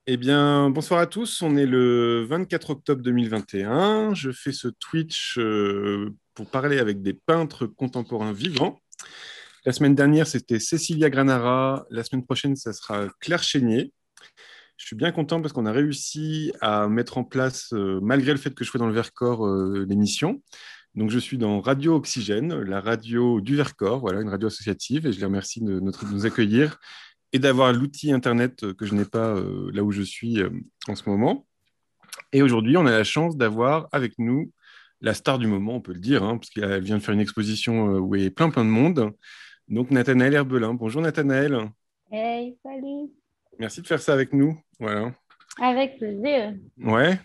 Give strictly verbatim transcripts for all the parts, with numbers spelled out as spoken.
Eh bien, bonsoir à tous. On est le vingt-quatre octobre deux mille vingt et un. Je fais ce Twitch euh, pour parler avec des peintres contemporains vivants. La semaine dernière, c'était Cecilia Granara. La semaine prochaine, ça sera Claire Chénier. Je suis bien content parce qu'on a réussi à mettre en place, euh, malgré le fait que je sois dans le Vercors, euh, l'émission. Donc, je suis dans Radio Oxygène, la radio du Vercors, voilà, une radio associative, et je les remercie de, notre- de nous accueillir et d'avoir l'outil Internet euh, que je n'ai pas euh, là où je suis euh, en ce moment. Et aujourd'hui, on a la chance d'avoir avec nous la star du moment, on peut le dire, hein, parce qu'elle vient de faire une exposition euh, où il y a plein plein de monde. Donc Nathanaël Herbelin. Bonjour Nathanaël. Hey, salut. Merci de faire ça avec nous. Voilà. Avec plaisir. Ouais.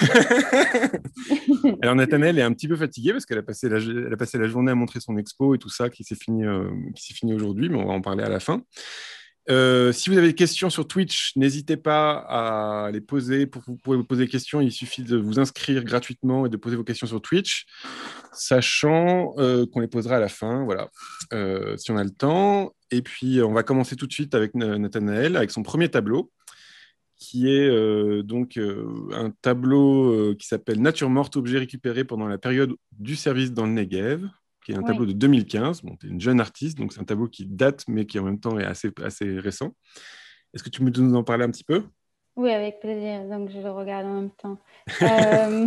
Alors Nathanaël est un petit peu fatiguée parce qu'elle a passé la, elle a passé la journée à montrer son expo et tout ça qui s'est fini, euh, qui s'est fini aujourd'hui, mais on va en parler à la fin. Euh, si vous avez des questions sur Twitch, n'hésitez pas à les poser. Pour vous pouvez vous poser des questions, il suffit de vous inscrire gratuitement et de poser vos questions sur Twitch, sachant euh, qu'on les posera à la fin, voilà, euh, si on a le temps. Et puis, on va commencer tout de suite avec Nathanaël, avec son premier tableau, qui est euh, donc euh, un tableau euh, qui s'appelle Nature morte, objets récupérés pendant la période du service dans le Negev, qui est un tableau Oui, de deux mille quinze. Bon, tu es une jeune artiste, donc c'est un tableau qui date, mais qui en même temps est assez, assez récent. Est-ce que tu peux nous en parler un petit peu? oui, avec plaisir. Donc, je le regarde en même temps. Euh,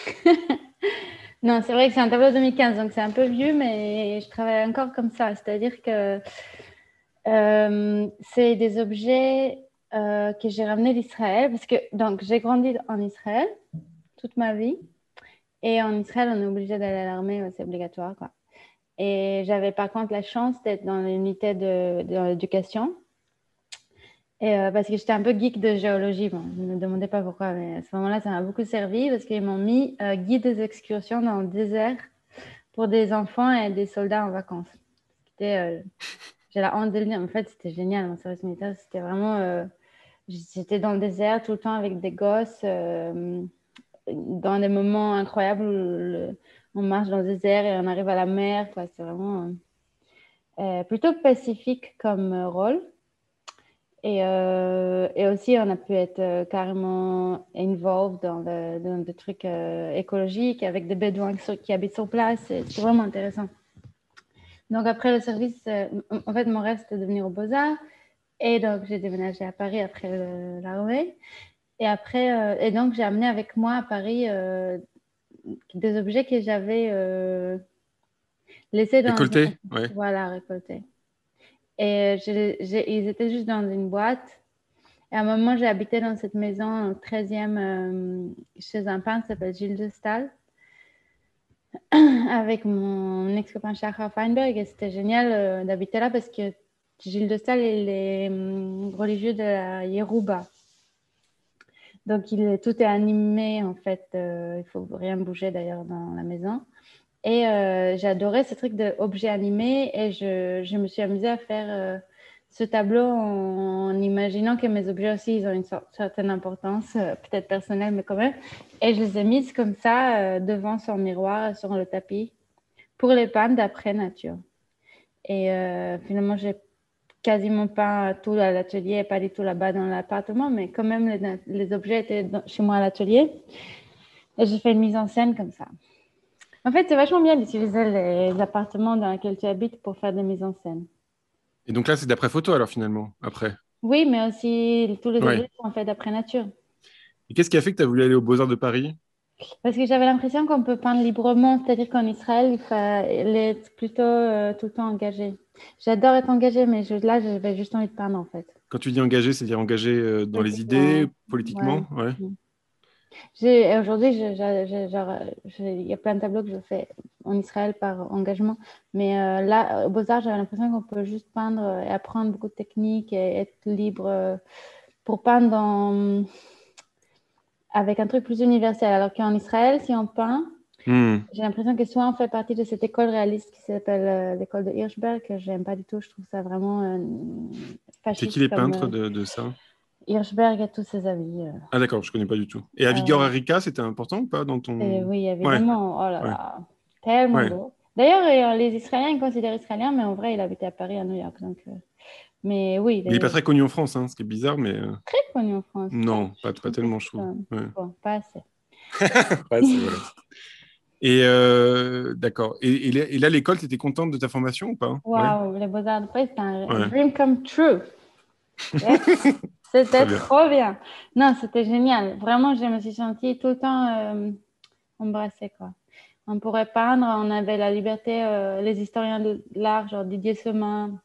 Non, c'est vrai que c'est un tableau deux mille quinze, donc c'est un peu vieux, mais je travaille encore comme ça. C'est-à-dire que euh, c'est des objets euh, que j'ai ramenés d'Israël, parce que donc j'ai grandi en Israël toute ma vie, et en Israël, on est obligé d'aller à l'armée, ouais, c'est obligatoire, quoi. Et j'avais par contre la chance d'être dans l'unité de, de l'éducation. Et euh, parce que j'étais un peu geek de géologie. Bon, ne me demandez pas pourquoi, mais à ce moment-là, ça m'a beaucoup servi parce qu'ils m'ont mis euh, guide des excursions dans le désert pour des enfants et des soldats en vacances. C'était, euh, j'ai la honte de le dire, en fait, c'était génial. Mon service militaire, c'était vraiment. Euh, j'étais dans le désert tout le temps avec des gosses, euh, dans des moments incroyables où le- on marche dans le désert et on arrive à la mer. Quoi. C'est vraiment euh, plutôt pacifique comme euh, rôle. Et, euh, et aussi, on a pu être euh, carrément involved dans, le, dans des trucs euh, écologiques avec des bédouins qui, qui habitent sur place. C'est c'est vraiment intéressant. Donc, après le service, euh, en fait, mon rêve, c'était de venir aux Beaux-Arts. Et donc, j'ai déménagé à Paris après le- l'armée. Et après, euh, et donc, j'ai amené avec moi à Paris euh, des objets que j'avais euh, laissés dans une... Récolté? Ouais. Voilà, récoltés. Et j'ai- j'ai- ils étaient juste dans une boîte. Et à un moment, j'ai habité dans cette maison au treizième euh, chez un peintre qui s'appelle Gilles de Stahl avec mon ex-copain Shahar Feinberg. Et c'était génial euh, d'habiter là parce que Gilles de Stahl, il est euh, religieux de la Yerouba. Donc, il est, tout est animé en fait. Euh, il faut rien bouger d'ailleurs dans la maison. Et euh, j'adorais ce truc d'objets animés et je, je me suis amusée à faire euh, ce tableau en, en imaginant que mes objets aussi, ils ont une sorte, certaine importance, euh, peut-être personnelle, mais quand même. Et je les ai mises comme ça euh, devant son miroir, sur le tapis, pour les peindre d'après nature. Et euh, finalement, j'ai quasiment peint tout à l'atelier, pas du tout là-bas dans l'appartement, mais quand même, les, les objets étaient dans, chez moi à l'atelier. Et j'ai fait une mise en scène comme ça. En fait, c'est vachement bien d'utiliser les appartements dans lesquels tu habites pour faire des mises en scène. Et donc là, c'est d'après photo alors finalement, après. Oui, mais aussi tous les Ouais. objets sont faits d'après nature. Et qu'est-ce qui a fait que tu as voulu aller aux Beaux-Arts de Paris? Parce que j'avais l'impression qu'on peut peindre librement, c'est-à-dire qu'en Israël, il fallait être plutôt euh, tout le temps engagé. J'adore être engagée, mais je, là, j'avais juste envie de peindre en fait. Quand tu dis engagé, c'est-à-dire engagé euh, dans les idées, Politiquement, ouais. politiquement? Ouais. J'ai, aujourd'hui, je- je- je- genre, je- il y a plein de tableaux que je fais en Israël par engagement. Mais euh, là, au Beaux-Arts, j'avais l'impression qu'on peut juste peindre et apprendre beaucoup de techniques et être libre euh, pour peindre dans, avec un truc plus universel. Alors qu'en Israël, si on peint, Hmm. j'ai l'impression que soit on fait partie de cette école réaliste qui s'appelle euh, l'école de Hirschberg, que j'aime pas du tout. Je trouve ça vraiment euh, C'est qui fasciste les comme peintres euh, de, de ça? Hirschberg et tous ses avis. euh. Ah d'accord, je connais pas du tout. Et Avigor Euh, Arica, c'était important ou pas dans et ton... oui, Ouais, évidemment. Oh là ouais, là, tellement ouais. beau. D'ailleurs, euh, les Israéliens ils considèrent israélien, mais en vrai, il habitait à Paris, à New York. Donc, euh, Mais oui, Il n'est pas les... très connu en France, hein, ce qui est bizarre, mais... euh, très connu en France. Non, Je pas, pas trouve tellement, que je c'est trouve. pas... Ouais. Bon, pas assez. Pas assez, voilà. Et euh, d'accord. Et, et là, et là, l'école, tu étais contente de ta formation ou pas? Ouais. Waouh, les Beaux-Arts de Paris, c'était un, un Ouais. dream come true. Yes. Très C'était bien. trop bien. Non, c'était génial. Vraiment, je me suis sentie tout le temps euh, embrassée, quoi. On pourrait peindre, on avait la liberté, euh, les historiens de l'art, genre Didier Semin,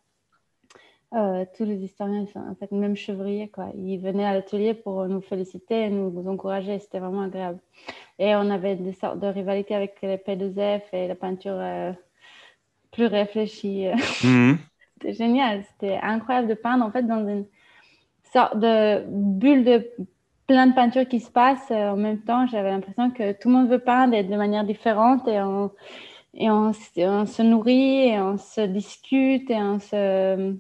euh, tous les historiens, ils sont, en fait, même Chevrier, quoi. Ils venaient à l'atelier pour nous féliciter et nous, nous encourager. C'était vraiment agréable. Et on avait des sortes de rivalités avec les P deux F et la peinture euh, plus réfléchie. Mhm. C'était génial. C'était incroyable de peindre, en fait, dans une sorte de bulle de plein de peintures qui se passent euh, en même temps. J'avais l'impression que tout le monde veut peindre et de manière différente et on, et on, on se nourrit et on se discute et on se,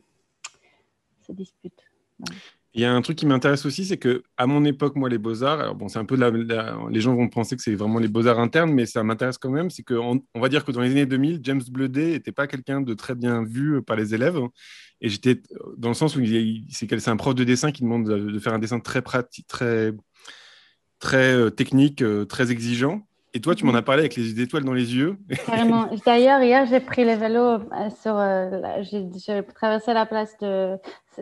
se dispute. Voilà. Il y a un truc qui m'intéresse aussi, c'est que à mon époque, moi, les beaux-arts, alors bon, c'est un peu la, la- les gens vont penser que c'est vraiment les beaux-arts internes, mais ça m'intéresse quand même. C'est qu'on on va dire que dans les années deux mille, James Bleudet n'était pas quelqu'un de très bien vu par les élèves. Et j'étais dans le sens où il, il- c'est quel- c'est un prof de dessin qui demande de, de faire un dessin très pratique, très, très euh, technique, euh, très exigeant. Et toi, tu m'en Mhm. as parlé avec les étoiles dans les yeux. Carrément. D'ailleurs, hier, j'ai pris les vélos euh, sur. Euh, la- j'ai j'ai traversé la place de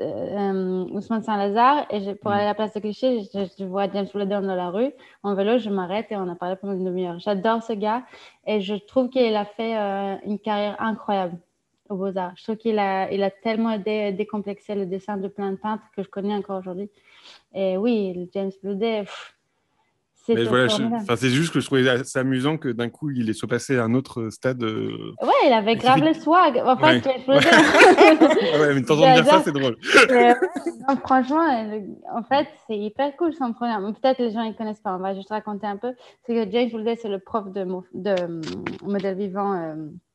euh, Ousmane Saint-Lazare et j'ai- pour aller à la place de Clichy, je, je vois James Bleudet dans la rue. En vélo, je m'arrête et on a parlé pendant une demi-heure. J'adore ce gars et je trouve qu'il a fait euh, une carrière incroyable aux Beaux-Arts. Je trouve qu'il a, il a tellement aidé à décomplexer le dessin de plein de peintres que je connais encore aujourd'hui. Et oui, James Bleudet, pff, Mais c'était voilà, je- formidable. enfin, c'est juste que je trouvais assez amusant que d'un coup, il est soit passé à un autre stade. euh, Ouais, il avait Il grave suffit le de- swag. En fait, Ouais. James Ouais. Bleudet, Ouais, mais de t'entendre dire ça, j'adore. c'est drôle. Mais, ouais, non, franchement, elle- en fait, c'est hyper cool son programme. Peut-être les gens ne connaissent pas. On va juste raconter un peu. C'est que James Bleudet, c'est le prof de, mo- de euh, modèle vivant euh,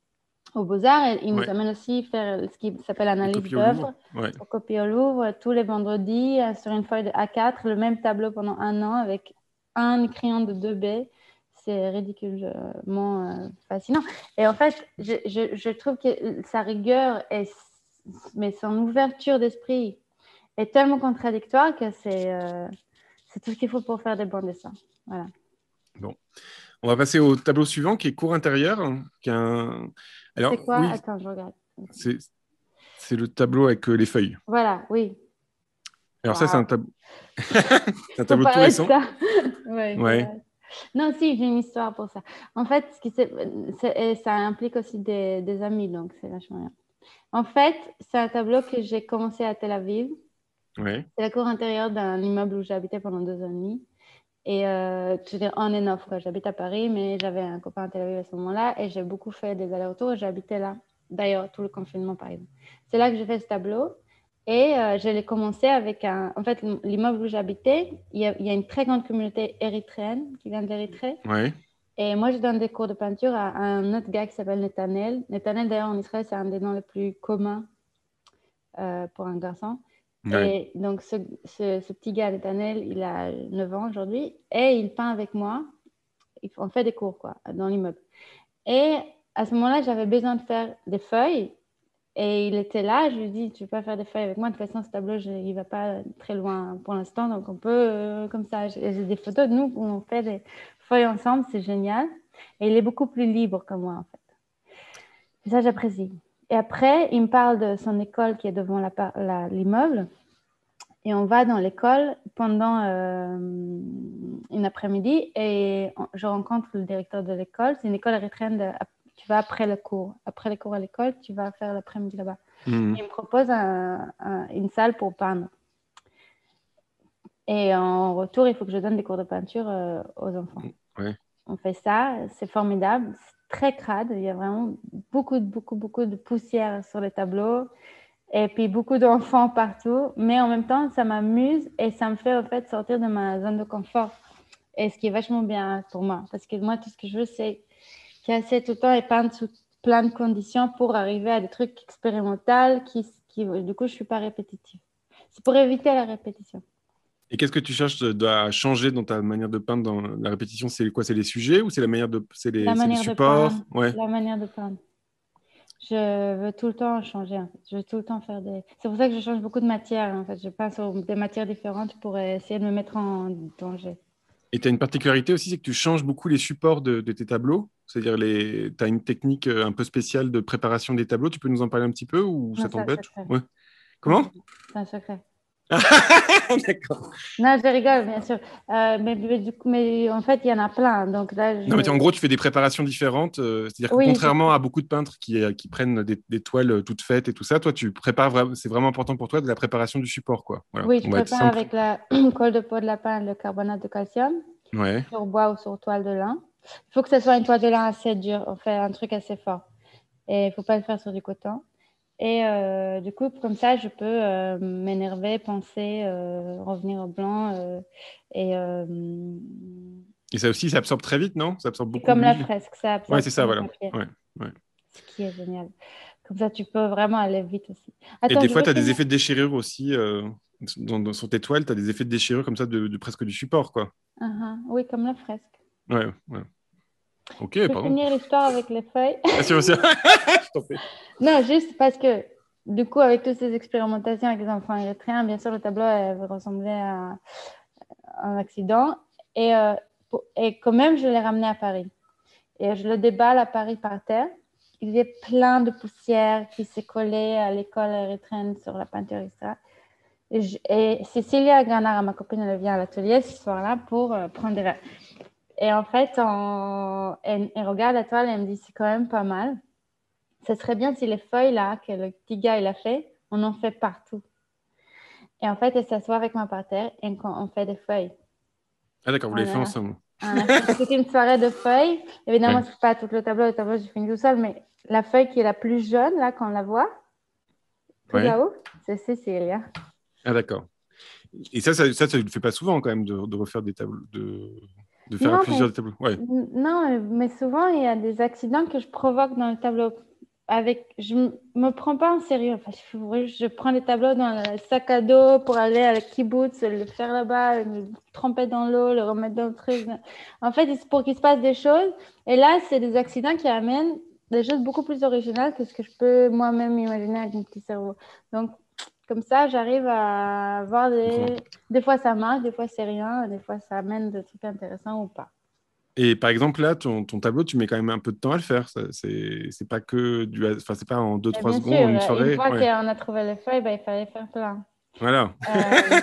aux Beaux-Arts. Et il nous Ouais. amène aussi faire ce qui s'appelle Les analyse copies au Louvre. d'œuvres Ouais. au copier au Louvre tous les vendredis euh, sur une feuille de A quatre, le même tableau pendant un an avec un crayon de deux B. C'est ridiculement euh, fascinant. Et en fait, je, je, je trouve que sa rigueur et mais son ouverture d'esprit est tellement contradictoire que c'est euh, c'est tout ce qu'il faut pour faire des bons dessins. Voilà. Bon. On va passer au tableau suivant qui est cours intérieur. hein, qui est un- C'est Alors, quoi? oui, Attends, je regarde. c'est c'est le tableau avec euh, les feuilles. Voilà, oui. Alors, ça, c'est un, Waouh. tab... c'est un Faut tableau tout parler de récent. ça. Ouais, c'est Ouais. vrai. Non, si, j'ai une histoire pour ça. En fait, ce qui s'est- c'est- et ça implique aussi des, des amis, donc c'est vachement bien. En fait, c'est un tableau que j'ai commencé à Tel Aviv. Ouais. C'est la cour intérieure d'un immeuble où j'ai habité pendant deux ans et demi. Et euh, je veux dire, on and off, quoi. J'habite à Paris, mais j'avais un copain à Tel Aviv à ce moment-là et j'ai beaucoup fait des allers-retours et j'ai habité là. D'ailleurs, tout le confinement, par exemple. C'est là que j'ai fait ce tableau. Et euh, je l'ai commencé avec un. En fait, l'immeuble où j'habitais, il y, a, il y a une très grande communauté érythréenne qui vient d'Érythrée. Ouais. Et moi, je donne des cours de peinture à un autre gars qui s'appelle Netanel. Netanel, d'ailleurs, en Israël, c'est un des noms les plus communs euh, pour un garçon. Ouais. Et donc, ce, ce, ce petit gars, Netanel, il a neuf ans aujourd'hui et il peint avec moi. On fait des cours, quoi, dans l'immeuble. Et à ce moment-là, j'avais besoin de faire des feuilles. Et il était là, je lui ai dit, tu peux pas faire des feuilles avec moi, de toute façon, ce tableau, je, il va pas très loin pour l'instant, donc on peut, euh, comme ça, j'ai j'ai des photos de nous où on fait des feuilles ensemble, c'est génial. Et il est beaucoup plus libre que moi, en fait. Et ça, j'apprécie. Et après, il me parle de son école qui est devant la, la, l'immeuble. Et on va dans l'école pendant euh, une après-midi et je rencontre le directeur de l'école. C'est une école érythréenne. De, tu vas après le cours. Après les cours à l'école, tu vas faire l'après-midi là-bas. Mmh. Il me propose un, un, une salle pour peindre. Et en retour, il faut que je donne des cours de peinture euh, aux enfants. Ouais. On fait ça, c'est formidable. C'est très crade. Il y a vraiment beaucoup, beaucoup, beaucoup de poussière sur les tableaux. Et puis beaucoup d'enfants partout, mais en même temps, ça m'amuse et ça me fait en fait sortir de ma zone de confort. Et ce qui est vachement bien pour moi, parce que moi, tout ce que je veux, c'est casser tout le temps et peindre sous plein de conditions pour arriver à des trucs expérimentaux qui, qui du coup, je suis pas répétitive. C'est pour éviter la répétition. Et qu'est-ce que tu cherches de, de- à changer dans ta manière de peindre dans la répétition? C'est quoi? C'est les sujets ou c'est la manière de, c'est La les, c'est les manière de peindre, supports? Ouais. la manière de peindre. Je veux tout le temps changer, en fait. Je veux tout le temps faire des... C'est pour ça que je change beaucoup de matières, en fait. Je passe sur des matières différentes pour essayer de me mettre en danger. Et tu as une particularité aussi, c'est que tu changes beaucoup les supports de, de tes tableaux. C'est-à-dire, les... tu as une technique euh, un peu spéciale de préparation des tableaux. Tu peux nous en parler un petit peu ou Non, ça c'est un t'embête? secret. Ouais. C'est un Comment? secret. C'est un secret. D'accord. Non, je rigole, bien sûr. Euh, mais, mais du coup, mais en fait, il y en a plein. Donc là, Non, mais je... tu- en gros, tu fais des préparations différentes. euh, c'est-à-dire que Oui, c'est contrairement à beaucoup de peintres qui, euh, qui prennent des, des toiles euh, toutes faites et tout ça, toi, tu prépares vraiment, c'est vraiment important pour toi de la préparation du support, quoi. Voilà. Oui, je On va être prépare simple. avec la colle de peau de lapin et le carbonate de calcium Ouais. sur bois ou sur toile de lin. Il faut que ce soit une toile de lin assez dure. On fait un truc assez fort. Et il ne faut pas le faire sur du coton. Et euh, du coup, comme ça, je peux euh, m'énerver, penser, euh, revenir au blanc. Euh, et euh, Et ça aussi, ça absorbe très vite, non? Ça absorbe c'est beaucoup comme la l'huile. fresque, ça Ouais, absorbe c'est ça, comme le voilà. papier, Ouais, ouais. ce qui est génial. Comme ça, tu peux vraiment aller vite aussi. Et Attends, des je fois, veux tu as des finir. effets de déchirure aussi. euh, dans- dans- sur tes toiles, tu as des effets de déchirure comme ça de, de presque du support, quoi. Uh-huh. Oui, comme la fresque. Ouais, ouais. Ok, Je peux pardon. finir l'histoire avec les feuilles. Bien sûr, bien sûr. Je t'en prie. Non, juste parce que du coup, avec toutes ces expérimentations avec les enfants érythréens, bien sûr, le tableau elle ressemblait à un accident. Et, euh, pour- et quand même, je l'ai ramené à Paris. Et je le déballe à Paris par terre. Il y avait plein de poussière qui s'est collée à l'école érythréenne sur la peinture, et cetera. Et, je, et Cécilia Granara, ma copine, elle vient à l'atelier ce soir-là pour euh, prendre des verres. Et en fait, on, elle, elle regarde la toile et elle me dit, c'est quand même pas mal. Ce serait bien si les feuilles là, que le petit gars il a fait, on en fait partout. Et en fait, elle s'assoit avec moi par terre et on fait des feuilles. Ah, d'accord, vous l'avez fait Voilà. ensemble. On a fait toute une soirée de feuilles. Évidemment, Ouais. c'est pas tout le tableau, le tableau, j'ai fini tout seul, mais la feuille qui est la plus jaune, là, quand on la voit, tout Ouais. là-haut, c'est Cécilia. Ah, d'accord. Et ça, ça, ça, ça ne le fait pas souvent quand même de, de refaire des tableaux, de, de faire Non, mais, plusieurs tableaux. Ouais. non, mais souvent, il y a des accidents que je provoque dans le tableau. Avec, je ne me prends pas en sérieux. Enfin, je, je prends des tableaux dans le sac à dos pour aller à la kibbutz, le faire là-bas, le tremper dans l'eau, le remettre dans le truc. En fait, c'est pour qu'il se passe des choses. Et là, c'est des accidents qui amènent des choses beaucoup plus originales que ce que je peux moi-même imaginer avec mon petit cerveau. Donc, comme ça, j'arrive à voir des... Des fois, ça marche, des fois, c'est rien, des fois, ça amène des trucs intéressants ou pas. Et par exemple, là, ton, ton tableau, tu mets quand même un peu de temps à le faire. Ça, c'est, c'est pas que du, enfin, c'est pas en deux, Et trois bien sûr, secondes, en une une soirée. fois Ouais. qu'on a trouvé les feuilles, ben, il fallait faire plein. Voilà. Euh,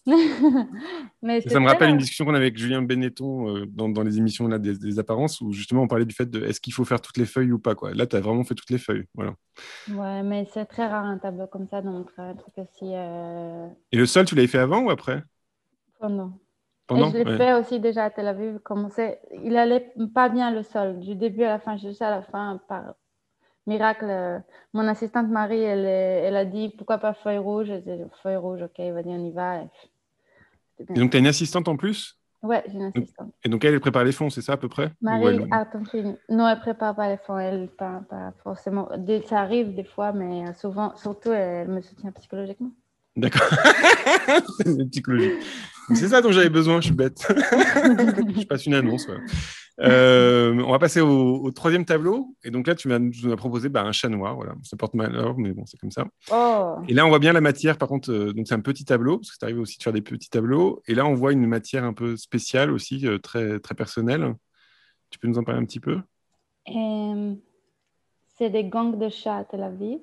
Mais Ça c'est me très rappelle une rare. discussion qu'on avait avec Julien Benetton euh, dans, dans les émissions là, des, des apparences où justement on parlait du fait de est-ce qu'il faut faire toutes les feuilles ou pas, quoi. Là, tu as vraiment fait toutes les feuilles. Voilà. Ouais, mais c'est très rare un tableau comme ça, donc un truc aussi euh, Et le sol, tu l'avais fait avant ou après? pendant. Et je Pendant? l'ai Ouais. fait aussi déjà à Tel Aviv. Comment c'est, il allait pas bien le sol, du début à la fin, juste à la fin, par miracle. euh, Mon assistante Marie, elle, est- elle a dit pourquoi pas feuille rouge. J'ai dit feuille rouge, ok, il va dire on y va. Et c'était Et bien. donc, tu as une assistante en plus? Ouais, j'ai une Donc- assistante. Et donc, elle, elle prépare les fonds, c'est ça à peu près? Ou Marie elle... Artonfini. Non, elle prépare pas les fonds, elle pas, pas forcément. Des- Ça arrive des fois, mais souvent, surtout, elle me soutient psychologiquement. D'accord. C'est une psychologie. C'est ça dont j'avais besoin, je suis bête. Je passe une annonce. Voilà. Euh, on va passer au, au troisième tableau. Et donc là, tu m'as, tu m'as proposé bah, un chat noir. Voilà. Ça porte malheur, mais bon, c'est comme ça. Oh, Et là, on voit bien la matière. Par contre, euh, donc c'est un petit tableau, parce que tu arrives aussi de faire des petits tableaux. Et là, on voit une matière un peu spéciale aussi, euh, très, très personnelle. Tu peux nous en parler un petit peu? et c'est des gangs de chats à Tel Aviv.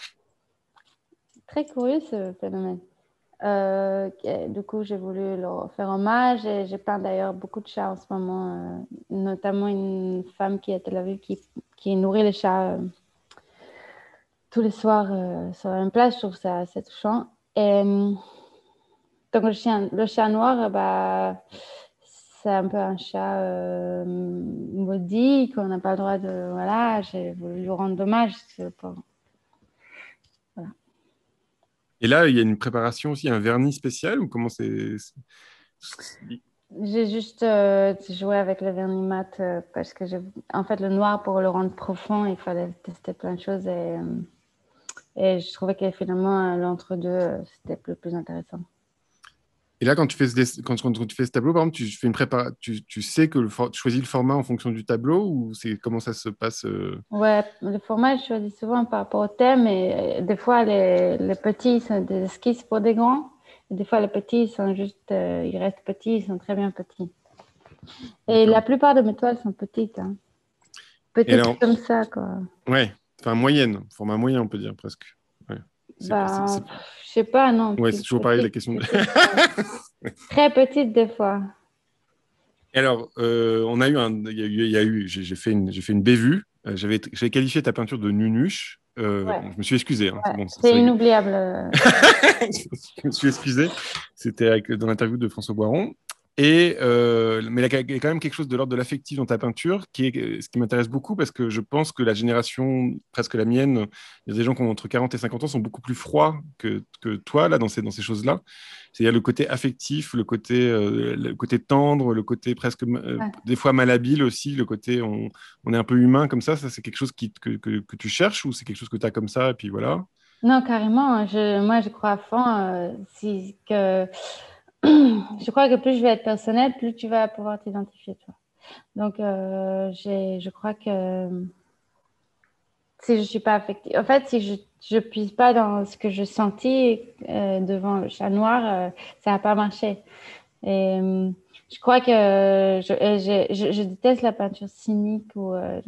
Très curieux ce phénomène. Euh, que- du coup, j'ai voulu leur faire hommage et j'ai peint d'ailleurs beaucoup de chats en ce moment, euh, notamment une femme qui est à Tel Aviv qui, qui nourrit les chats euh, tous les soirs euh, sur la même place. Je trouve ça assez touchant. Et euh, donc, le, chien, le chat noir, euh, bah, c'est un peu un chat euh, maudit qu'on n'a pas le droit de. Voilà, j'ai voulu lui rendre hommage. C'est pas- Voilà. Et là, il y a une préparation aussi, un vernis spécial ou comment c'est... c'est- J'ai juste euh, joué avec le vernis mat euh, parce que j'ai, en fait, le noir pour le rendre profond, il fallait tester plein de choses et, euh, et je trouvais que finalement l'entre-deux euh, c'était le plus intéressant. Et là, quand tu fais ce, dess- quand, quand tu fais ce tableau, par exemple, tu fais une prépa, tu, tu sais que le for- tu choisis le format en fonction du tableau ou c'est comment ça se passe euh Ouais, le format, je choisis souvent par rapport au thème et euh, des fois, les, les petits sont des esquisses pour des grands. Et des fois, les petits ils sont juste, euh, ils restent petits, ils sont très bien petits. Et D'accord. la plupart de mes toiles sont petites, hein. Et Petites alors, comme ça, quoi. ouais, enfin moyenne, format moyen, on peut dire presque. Ouais, c'est pas, c'est, Ben, c'est- pff, je sais pas, non, ouais, plus c'est toujours pareil la petites, question. De... petites, euh, très petites des fois. Et alors, euh, on a eu un, il y a eu, il y a eu- j'ai j'ai fait une, j'ai fait une bévue. Euh, j'avais, j'avais qualifié ta peinture de nunuche. Euh, Ouais, bon, je me suis excusé, hein, c'est ouais, bon, ça, c'est ça y est. inoubliable. euh. Je me suis excusé. C'était avec- dans l'interview de François Boiron. Et, euh, mais il y a quand même quelque chose de l'ordre de l'affectif dans ta peinture, qui est ce qui m'intéresse beaucoup parce que je pense que la génération, presque la mienne, il y a des gens qui ont entre quarante et cinquante ans, sont beaucoup plus froids que, que toi, là, dans ces, dans ces choses-là. C'est-à-dire le côté affectif, le côté, euh, le côté tendre, le côté presque, euh, Ouais. des fois malhabile aussi, le côté on, on est un peu humain comme ça. Ça, c'est quelque chose qui, que, que, que tu cherches ou c'est quelque chose que tu as comme ça, et puis voilà. Non, carrément, hein, je, moi, je crois à fond euh, si, que je crois que plus je vais être personnelle, plus tu vas pouvoir t'identifier, toi. Donc, euh, j'ai, je crois que si je suis pas affectée, en fait, si je je puise pas dans ce que je sentis euh, devant le chat noir, euh, ça va pas marcher. Et euh, je crois que je, et je, je, je déteste la peinture cynique ou euh,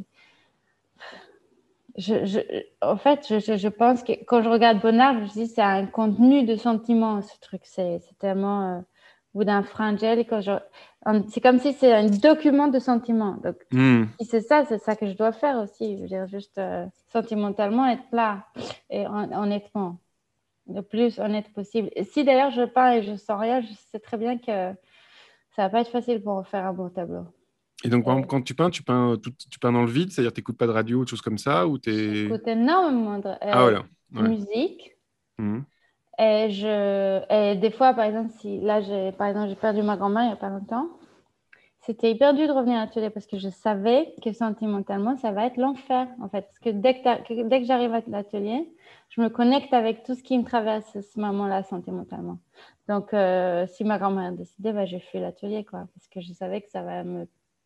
je, je, en fait, je, je, je pense que quand je regarde Bonnard, je me dis c'est un contenu de sentiments, ce truc. C'est, c'est tellement euh, au bout d'un fringel. Quand je, en- c'est comme si c'est un document de sentiments. Donc, Hmm. si c'est ça, c'est ça que je dois faire aussi. Je veux dire, juste euh, sentimentalement être là et hon- honnêtement, le plus honnête possible. Et si d'ailleurs je peins et je sens rien, je sais très bien que ça va pas être facile pour en faire un bon tableau. Et donc, par exemple, Et quand tu peins, tu peins, tout, tu peins dans le vide, c'est-à-dire tu n'écoutes pas de radio ou de choses comme ça, ou t'es... j'écoute énormément de, Ah euh, voilà, de ouais. musique. Mhm. Et, je, et des fois, par exemple, si là, j'ai, par exemple, j'ai perdu ma grand-mère il n'y a pas longtemps, c'était hyper dur de revenir à l'atelier parce que je savais que sentimentalement, ça va être l'enfer, en fait. Parce que dès que, que, dès que j'arrive à l'atelier, je me connecte avec tout ce qui me traverse à ce moment-là sentimentalement. Donc, euh, si ma grand-mère a décidé, bah, je fuis l'atelier, quoi, parce que je savais que ça va me,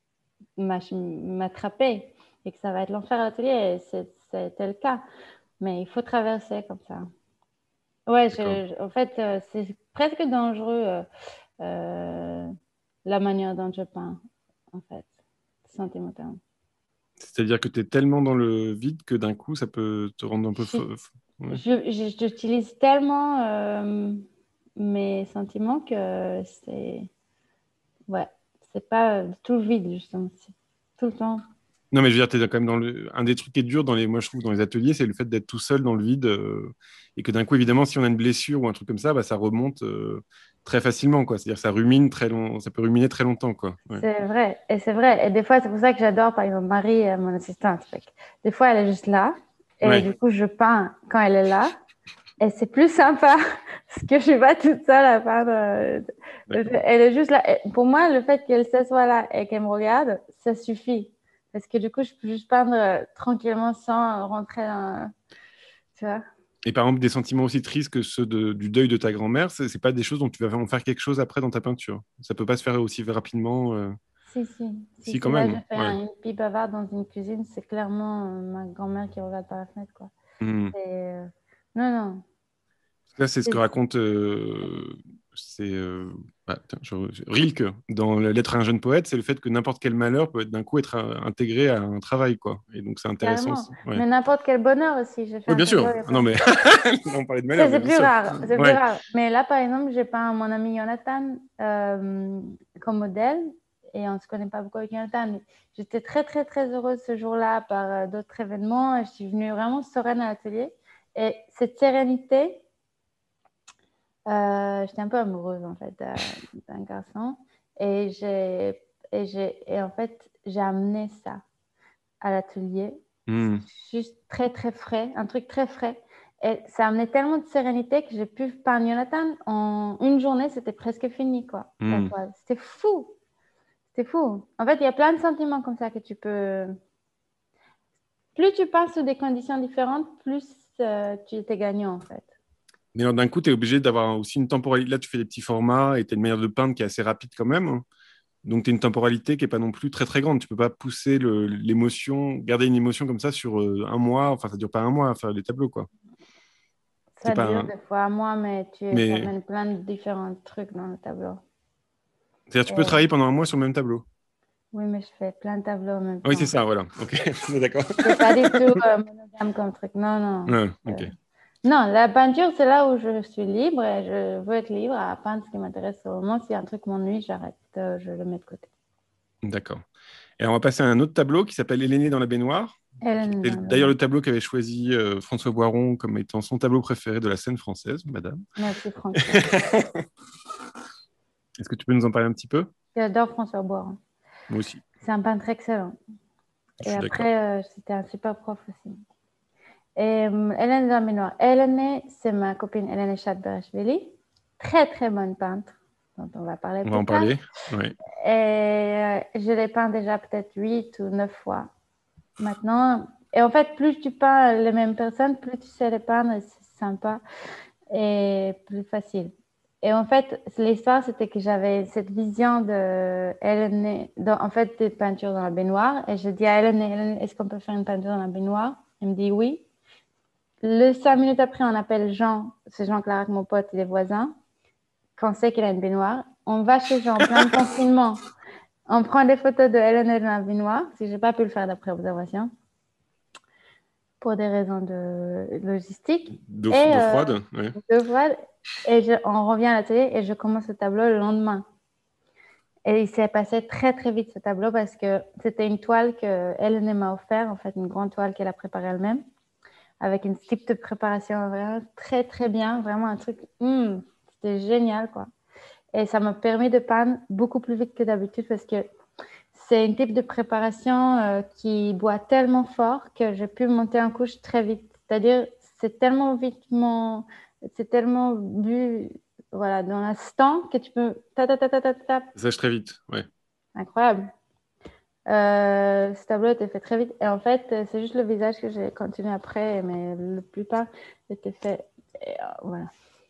m'attraper et que ça va être l'enfer à l'atelier. Et c'est, c'était le cas. Mais il faut traverser comme ça. Ouais, D'accord. je, je- en fait, euh, c'est presque dangereux euh, euh, la manière dont je peins, en fait, sentimentalement. C'est-à-dire que tu es tellement dans le vide que d'un coup, ça peut te rendre un peu... Je- fo- fo- ouais. je- je- J'utilise tellement euh, mes sentiments que c'est, ouais, c'est pas euh, tout le vide, justement, c'est tout le temps. Non, mais je veux dire, tu es quand même dans le... Un des trucs qui est dur, dans les... moi je trouve, dans les ateliers, c'est le fait d'être tout seul dans le vide euh, et que d'un coup, évidemment, si on a une blessure ou un truc comme ça, bah, ça remonte euh, très facilement, quoi. C'est-à-dire que ça rumine très long... ça peut ruminer très longtemps, quoi. Ouais. C'est vrai, et c'est vrai. Et des fois, c'est pour ça que j'adore, par exemple, Marie, euh, mon assistante. Fait que des fois, elle est juste là, et Ouais. du coup, je peins quand elle est là. Et c'est plus sympa parce que je suis pas toute seule à peindre. euh, D'accord. Elle est juste là. Et pour moi, le fait qu'elle s'assoie là et qu'elle me regarde, ça suffit. Parce que du coup, je peux juste peindre euh, tranquillement sans rentrer dans. Tu vois? Et par exemple, des sentiments aussi tristes que ceux de- du deuil de ta grand-mère, c'est c'est pas des choses dont tu vas en faire quelque chose après dans ta peinture. Ça peut pas se faire aussi rapidement. euh, Si, si. Si, Si, quand si. Là, je même. fais Ouais. un, une pipe bavarde dans une cuisine. C'est clairement euh, ma grand-mère qui regarde par la fenêtre, quoi. Hmm. Et, euh, Non, non. Là, c'est ce que C'est- raconte euh, c'est euh, ah, tiens, je- je- Rilke dans la Lettre à un jeune poète, c'est le fait que n'importe quel malheur peut être d'un coup être euh, intégré à un travail, quoi. Et donc c'est intéressant Carrément. aussi. Ouais. Mais n'importe quel bonheur aussi. J'ai fait Oui, un bien tableau sûr. il y a Ah non, pas. mais on parlait de Ça, malheur, mais c'est bien plus sûr. rare. C'est plus Ouais. rare. Mais là, par exemple, j'ai peint mon ami Jonathan euh, comme modèle et on ne se connaît pas beaucoup avec Jonathan. Mais j'étais très, très, très heureuse ce jour-là par euh, d'autres événements. Je suis venue vraiment sereine à l'atelier. Et cette sérénité, euh, j'étais un peu amoureuse en fait d'un d'un garçon. Et, j'ai, et, j'ai, et en fait, j'ai amené ça à l'atelier. Hmm. Juste très, très frais, un truc très frais. Et ça amenait tellement de sérénité que j'ai pu peindre Jonathan en une journée, c'était presque fini, quoi, la Hmm. toile. C'était fou, c'était fou. En fait, il y a plein de sentiments comme ça que tu peux... Plus tu peins sous des conditions différentes, plus euh, tu étais gagnant, en fait. Mais alors, d'un coup, tu es obligé d'avoir aussi une temporalité. Là, tu fais des petits formats et tu as une manière de peindre qui est assez rapide quand même, hein. Donc, tu as une temporalité qui n'est pas non plus très, très grande. Tu peux pas pousser le- l'émotion, garder une émotion comme ça sur euh, un mois. Enfin, ça dure pas un mois à faire des tableaux, quoi. C'est Ça pas dure un- des fois à moi, mais tu Mais amènes plein de différents trucs dans le tableau. c'est-à-dire, tu peux Et- travailler pendant un mois sur le même tableau. oui, mais je fais plein de tableaux en même Oui, c'est temps. ça, voilà. Ok, on est d'accord. C'est pas du tout euh, monogame comme truc. Non, non. Ouais, Euh, ok, non, la peinture, c'est là où je suis libre et je veux être libre à peindre ce qui m'intéresse au moment. Si un truc m'ennuie, j'arrête, euh, je le mets de côté. d'accord. Et on va passer à un autre tableau qui s'appelle Hélénée dans la baignoire. Hélène C'est dans d'ailleurs le... le tableau qu'avait choisi euh, François Boiron comme étant son tableau préféré de la scène française, madame. Merci François. Est-ce que tu peux nous en parler un petit peu? J'adore François Boiron. Moi aussi, C'est un peintre excellent. je Et suis d'accord. après, euh, c'était un super prof aussi. Et euh, Hélène dans la baignoire. Hélène, c'est ma copine Hélène Chadberashvili. Très, très bonne peintre, dont on va parler On va plus en tard. parler. Ouais. Et euh, je l'ai peint déjà peut-être huit ou neuf fois maintenant. Et en fait, plus tu peins les mêmes personnes, plus tu sais les peindre, et c'est sympa et plus facile. Et en fait, l'histoire, c'était que j'avais cette vision de Hélène, dans- en fait, des peintures dans la baignoire. Et je dis à Hélène, Hélène, est-ce qu'on peut faire une peinture dans la baignoire? Elle me dit oui. Le cinq minutes après, on appelle Jean, c'est Jean Clarac, mon pote, il est voisin, qu'on sait qu'il a une baignoire. On va chez Jean, plein de confinement. On prend des photos de Hélène dans la baignoire, si je n'ai pas pu le faire d'après observation, pour des raisons de logistique. D'eau Et d'eau euh, froide. Ouais. deux fois, et je, on revient à l'atelier et je commence le tableau le lendemain. Et il s'est passé très très vite ce tableau parce que c'était une toile que Hélène m'a offert, en fait une grande toile qu'elle a préparée elle-même, avec une type de préparation vraiment très très bien, vraiment un truc, hmm, c'était génial quoi. Et ça m'a permis de peindre beaucoup plus vite que d'habitude parce que c'est une type de préparation euh, qui boit tellement fort que j'ai pu monter en couche très vite. C'est-à-dire, c'est tellement vite, mon... c'est tellement bu voilà, dans l'instant que tu peux... Ta, ta, ta, ta, ta, ta. Ça sèche très vite. Ouais. Incroyable. Euh, ce tableau était fait très vite. Et en fait, c'est juste le visage que j'ai continué après, mais la plupart était fait... Et, euh, voilà.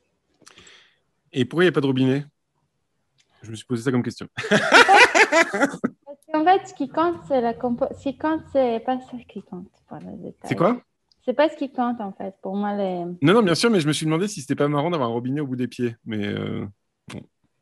Et pourquoi il n'y a pas de robinet? Je me suis posé ça comme question. Parce qu'en fait, ce qui compte, c'est la compo... Ce qui compte, c'est pas ça qui compte pour le C'est détail. quoi? C'est pas ce qui compte, en fait. Pour moi, les... Non, non, bien sûr, mais je me suis demandé si c'était pas marrant d'avoir un robinet au bout des pieds. Mais euh, bon.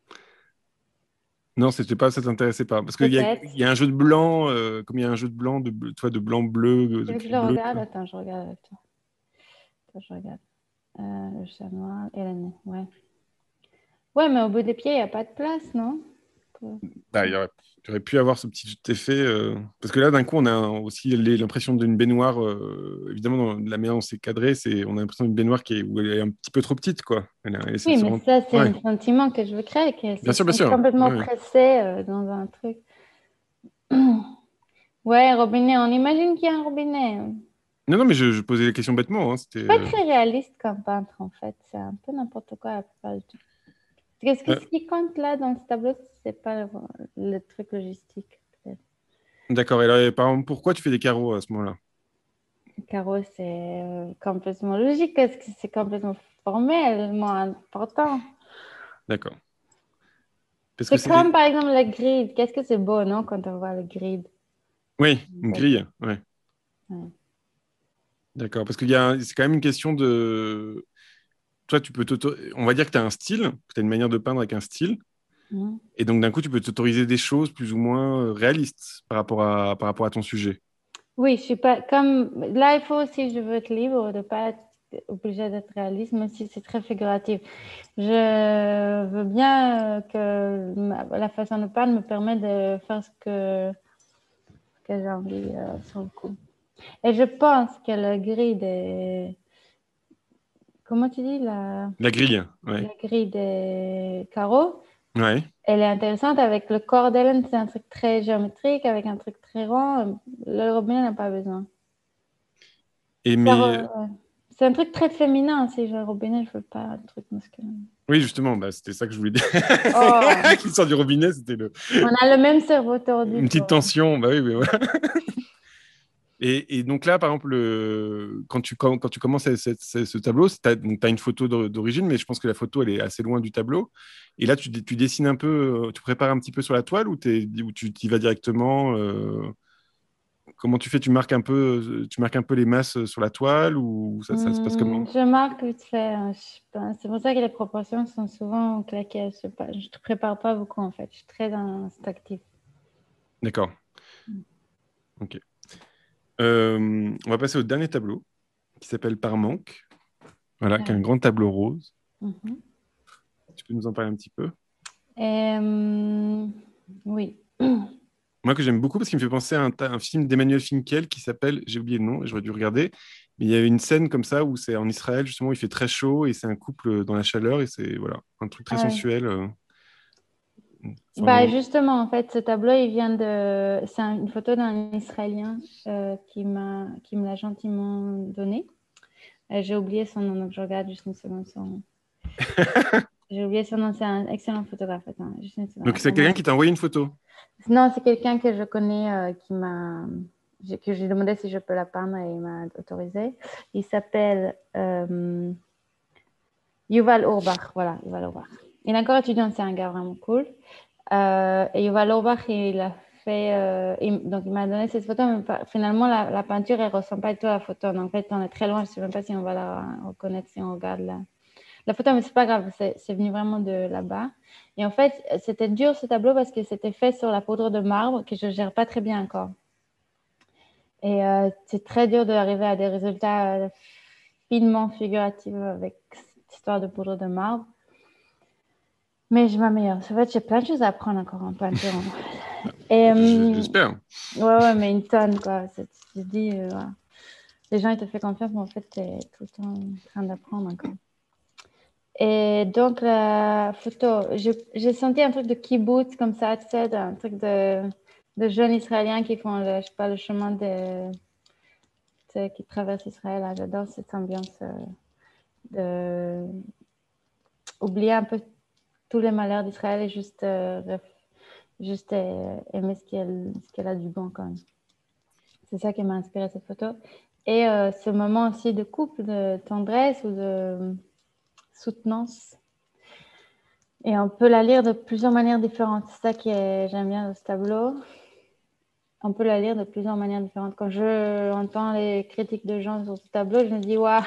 Non, c'était pas, ça t'intéressait pas. Parce qu'il y a, Peut-être. il y a un jeu de blanc, euh, comme il y a un jeu de blanc, de, bleu- toi, de blanc-bleu, de, Tu de veux que je gris le bleu. regarde? Attends, je regarde avec toi. Attends, je regarde. Euh, le chat noir et la nez, ouais. Ouais, mais au bout des pieds, il n'y a pas de place, non? Pour- Bah, il y aurait, il y aurait pu avoir ce petit effet. euh, Parce que là, d'un coup, on a aussi les- l'impression d'une baignoire. euh, Évidemment, dans la manière dont c'est cadré, c'est, on a l'impression d'une baignoire qui est, où elle est un petit peu trop petite, quoi. Elle, elle essaie Oui, de se mais rendre- ça, c'est Ouais, un sentiment que je veux créer, que bien c'est sûr, bien sûr. complètement Ouais. pressé euh, dans un truc. Ouais, robinet, on imagine qu'il y a un robinet. Non, non, mais je, je posais la question bêtement, hein, c'était. Pas euh, très réaliste comme peintre, en fait. C'est un peu n'importe quoi la plupart du temps. Qu'est-ce que euh, ce qui compte là dans ce tableau, c'est pas le, le truc logistique, peut-être. D'accord. Et là, par exemple, pourquoi tu fais des carreaux à ce moment-là? Le carreau, c'est euh, complètement logique, parce que c'est complètement formellement important. D'accord. Parce que C'est c'est comme des- par exemple le grid. Qu'est-ce que c'est beau, non, quand on voit le grid? Oui, une grille. Ouais. Ouais. D'accord. Parce qu'il y a, c'est quand même une question de. Toi, tu peux t'auto- on va dire que tu as un style, que tu as une manière de peindre avec un style. Mm. Et donc, d'un coup, tu peux t'autoriser des choses plus ou moins euh, réalistes par rapport à, par rapport à ton sujet. Oui, je suis pas comme là. Il faut aussi, je veux être libre de pas être obligée d'être réaliste, même si c'est très figuratif. Je veux bien euh, que ma- la façon de peindre me permet de faire ce que, que j'ai envie euh, sur le coup. Et je pense que le grid est... Comment tu dis la, La grille, ouais. la grille des carreaux? Ouais. Elle est intéressante avec le corps d'Hélène, c'est un truc très géométrique, avec un truc très rond. Le robinet n'a pas besoin. Et Ça mais, re- ouais. C'est un truc très féminin. Si j'ai le robinet, je veux pas un truc masculin. oui, justement, bah, c'était ça que je voulais dire. Oh, Qui sort du robinet, c'était le... on a le même cerveau tordu, une petite toi. tension. Bah oui, mais voilà. Et, et donc là, par exemple, le- quand, tu, quand, quand tu commences à- ce, ce- ce tableau, tu as, une photo d'o- d'origine, mais je pense que la photo, elle est assez loin du tableau. Et là, tu, dé- tu dessines un peu, euh, tu prépares un petit peu sur la toile ou, t'es- ou tu y vas directement euh, comment tu fais? Tu marques un peu, tu marques un peu les masses sur la toile ou ça, ça se passe Hum, comment? je marque vite fait, hein, je sais pas. C'est pour ça que les proportions sont souvent claquées. Je sais pas, je ne prépare pas beaucoup en fait. Je suis très instinctive. D'accord. Ok. Euh, on va passer au dernier tableau qui s'appelle Par manque. Voilà, qui est un Ouais. grand tableau rose. Mhm. Tu peux nous en parler un petit peu? Et, hum, oui. Moi, que j'aime beaucoup parce qu'il me fait penser à un, ta- un film d'Emmanuel Finkiel qui s'appelle, j'ai oublié le nom, j'aurais dû regarder, mais il y a une scène comme ça où c'est en Israël, justement, où il fait très chaud et c'est un couple dans la chaleur et c'est voilà, un truc très Ah oui. sensuel. euh. Bah Enfin, justement, en fait, ce tableau, il vient de... C'est un- une photo d'un Israélien euh, qui m'a, qui me l'a gentiment donné. Euh, j'ai oublié son nom, donc je regarde juste une seconde son nom. J'ai oublié son nom, c'est un excellent photographe. Attends, juste une seconde. donc c'est Attends, quelqu'un moi. qui t'a envoyé une photo. Non, c'est quelqu'un que je connais euh, qui m'a... j'ai- que j'ai demandé si je peux la peindre et il m'a autorisé. Il s'appelle euh, Yuval Urbach. Voilà, Yuval Urbach. Il est encore étudiant, c'est un gars vraiment cool. Euh, et Yuval Urbach, il a fait... euh, il- donc, il m'a donné cette photo, mais pas- finalement, la, la peinture, elle ne ressemble pas du tout à la photo. Donc, en fait, on est très loin. Je ne sais même pas si on va la reconnaître si on regarde la, la photo, mais c'est pas grave, c'est c'est venu vraiment de là-bas. Et en fait, c'était dur ce tableau parce que c'était fait sur la poudre de marbre que je gère pas très bien encore. Et euh, c'est très dur d'arriver à des résultats euh, finement figuratifs avec cette histoire de poudre de marbre. Mais je m'améliore. En fait, j'ai plein de choses à apprendre encore en peinture. Et J- euh, J'espère. ouais, ouais, mais une tonne, quoi. C'est- Tu te dis, euh, voilà. Les gens, ils te font confiance, mais en fait, tu es tout le temps en train d'apprendre encore. Et donc, la photo, j'ai j'ai senti un truc de kibbutz comme ça, tu sais, un truc de, de jeunes Israéliens qui font, le, je sais pas, le chemin de, tu sais, qui traversent Israël. Là. J'adore cette ambiance euh, de oublier un peu tous les malheurs d'Israël et juste, euh, ref- juste euh, aimer ce qu'elle ce qu'elle a du bon quand même. C'est ça qui m'a inspiré cette photo. Et euh, ce moment aussi de couple, de tendresse ou de soutenance. Et on peut la lire de plusieurs manières différentes. C'est ça que j'aime bien dans ce tableau. On peut la lire de plusieurs manières différentes. Quand je entends les critiques de gens sur ce tableau, je me dis, waouh,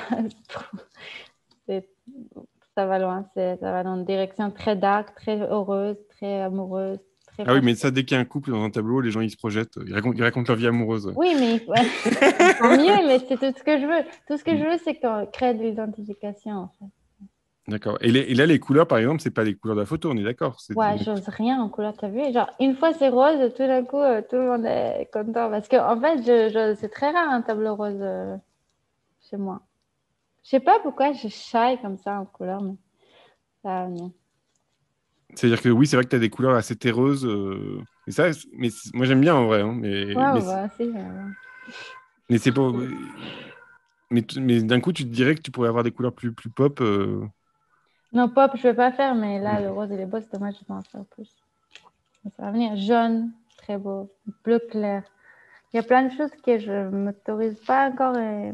ça va loin. Ça va dans une direction très dark, très heureuse, très amoureuse, très Ah oui, passionnée. mais ça, dès qu'il y a un couple dans un tableau, les gens ils se projettent, ils racontent, ils racontent leur vie amoureuse. Oui, mais tant mieux, mais c'est tout ce que je veux. Tout ce que je Mm. veux, c'est qu'on crée de l'identification, en fait. D'accord. Et, les- et là, les couleurs, par exemple, c'est pas les couleurs de la photo, on est d'accord. C'est Ouais, donc- j'ose rien en couleur, t'as vu? Genre, une fois c'est rose, tout d'un coup, euh, tout le monde est content. Parce que, en fait, je, je- c'est très rare un tableau rose euh, chez moi. Je sais pas pourquoi je shy comme ça en couleur, mais ça va venir. C'est-à-dire que oui, c'est vrai que tu as des couleurs assez terreuses. euh, Et ça, c'est- mais c'est- moi, j'aime bien en vrai. Hein, mais Ouais, mais, on c'est- va aussi. euh, mais c'est pas. Mais, t- mais d'un coup, tu te dirais que tu pourrais avoir des couleurs plus, plus pop. euh, Non, pop, je vais pas faire, mais là, le mm. rose, il est beau, c'est dommage, je vais en faire plus. Mais ça va venir. Jaune, très beau. Bleu clair. Il y a plein de choses que je ne m'autorise pas encore. Et...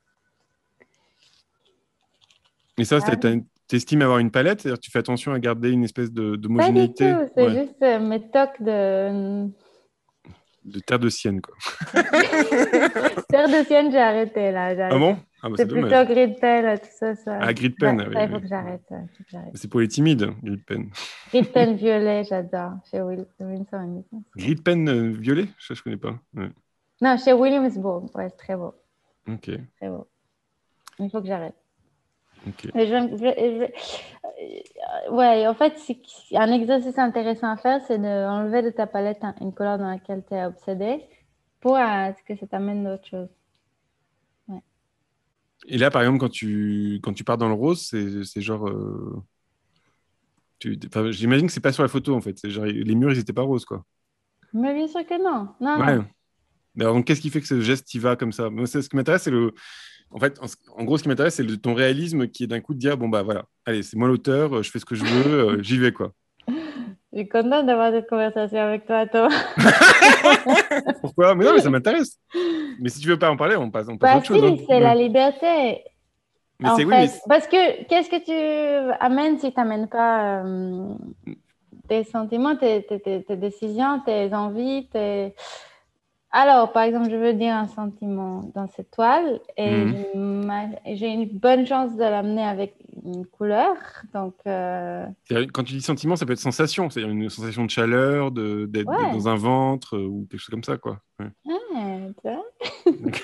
Et ça, Ah, tu estimes avoir une palette, c'est-à-dire que tu fais attention à garder une espèce de- pas du d'homogénéité, tout, c'est ouais, juste euh, mes tocs de. de terre de sienne, quoi. Terre de Sienne, j'ai arrêté là, j'ai Ah arrêté. bon? Ah bah c'est C'est plutôt dommage. gris de pelle, tout ça, ça. Ah, gris de Ça, pen, ah oui, ça, il faut oui. que j'arrête. ouais, il faut que j'arrête. C'est pour les timides, gris de pen. Gris de pelle violet, j'adore. Chez Will, Windsor and Newton, c'est bon. Gris de pen euh, violet? Ça, je connais pas. Ouais. Non, chez Williamsburg, ouais, c'est très beau, Ok, très beau. Il faut que j'arrête. ok. Mais je, je- je- ouais, en fait, c'est un exercice intéressant à faire, c'est d'enlever de ta palette un- une couleur dans laquelle tu es obsédé pour euh, que ça t'amène d'autres choses. Ouais. Et là, par exemple, quand tu, quand tu pars dans le rose, c'est c'est genre. euh, tu- enfin, j'imagine que c'est pas sur la photo, en fait. C'est genre, les murs, ils étaient pas roses, quoi. Mais bien sûr que non. Non, Ouais. non. Mais alors, donc, qu'est-ce qui fait que ce geste y va comme ça? Moi, c'est- ce qui m'intéresse, c'est le. En fait, en, en gros, ce qui m'intéresse, c'est le- ton réalisme qui est d'un coup de dire, bon, bah voilà, allez, c'est moi l'auteur, euh, je fais ce que je veux, euh, j'y vais, quoi. Je suis contente d'avoir cette conversation avec toi, Thomas. Pourquoi? Mais non, mais ça m'intéresse. Mais si tu veux pas en parler, on passe, on passe à Bah autre chose. Hein. si, c'est Ouais. la liberté, Mais en c'est oui, mais fait. c'est- Parce que qu'est-ce que tu amènes si tu n'amènes pas euh, tes sentiments, tes, tes, tes, tes décisions, tes envies, tes... Alors, par exemple, je veux dire un sentiment dans cette toile et Mhm. je m'a- j'ai une bonne chance de l'amener avec une couleur. Donc, euh, C'est-à-dire, quand tu dis sentiment, ça peut être sensation, c'est-à-dire une sensation de chaleur, de, d'être, d'être ouais. dans un ventre euh, ou quelque chose comme ça, quoi. Ouais. Ouais, tu vois. Donc-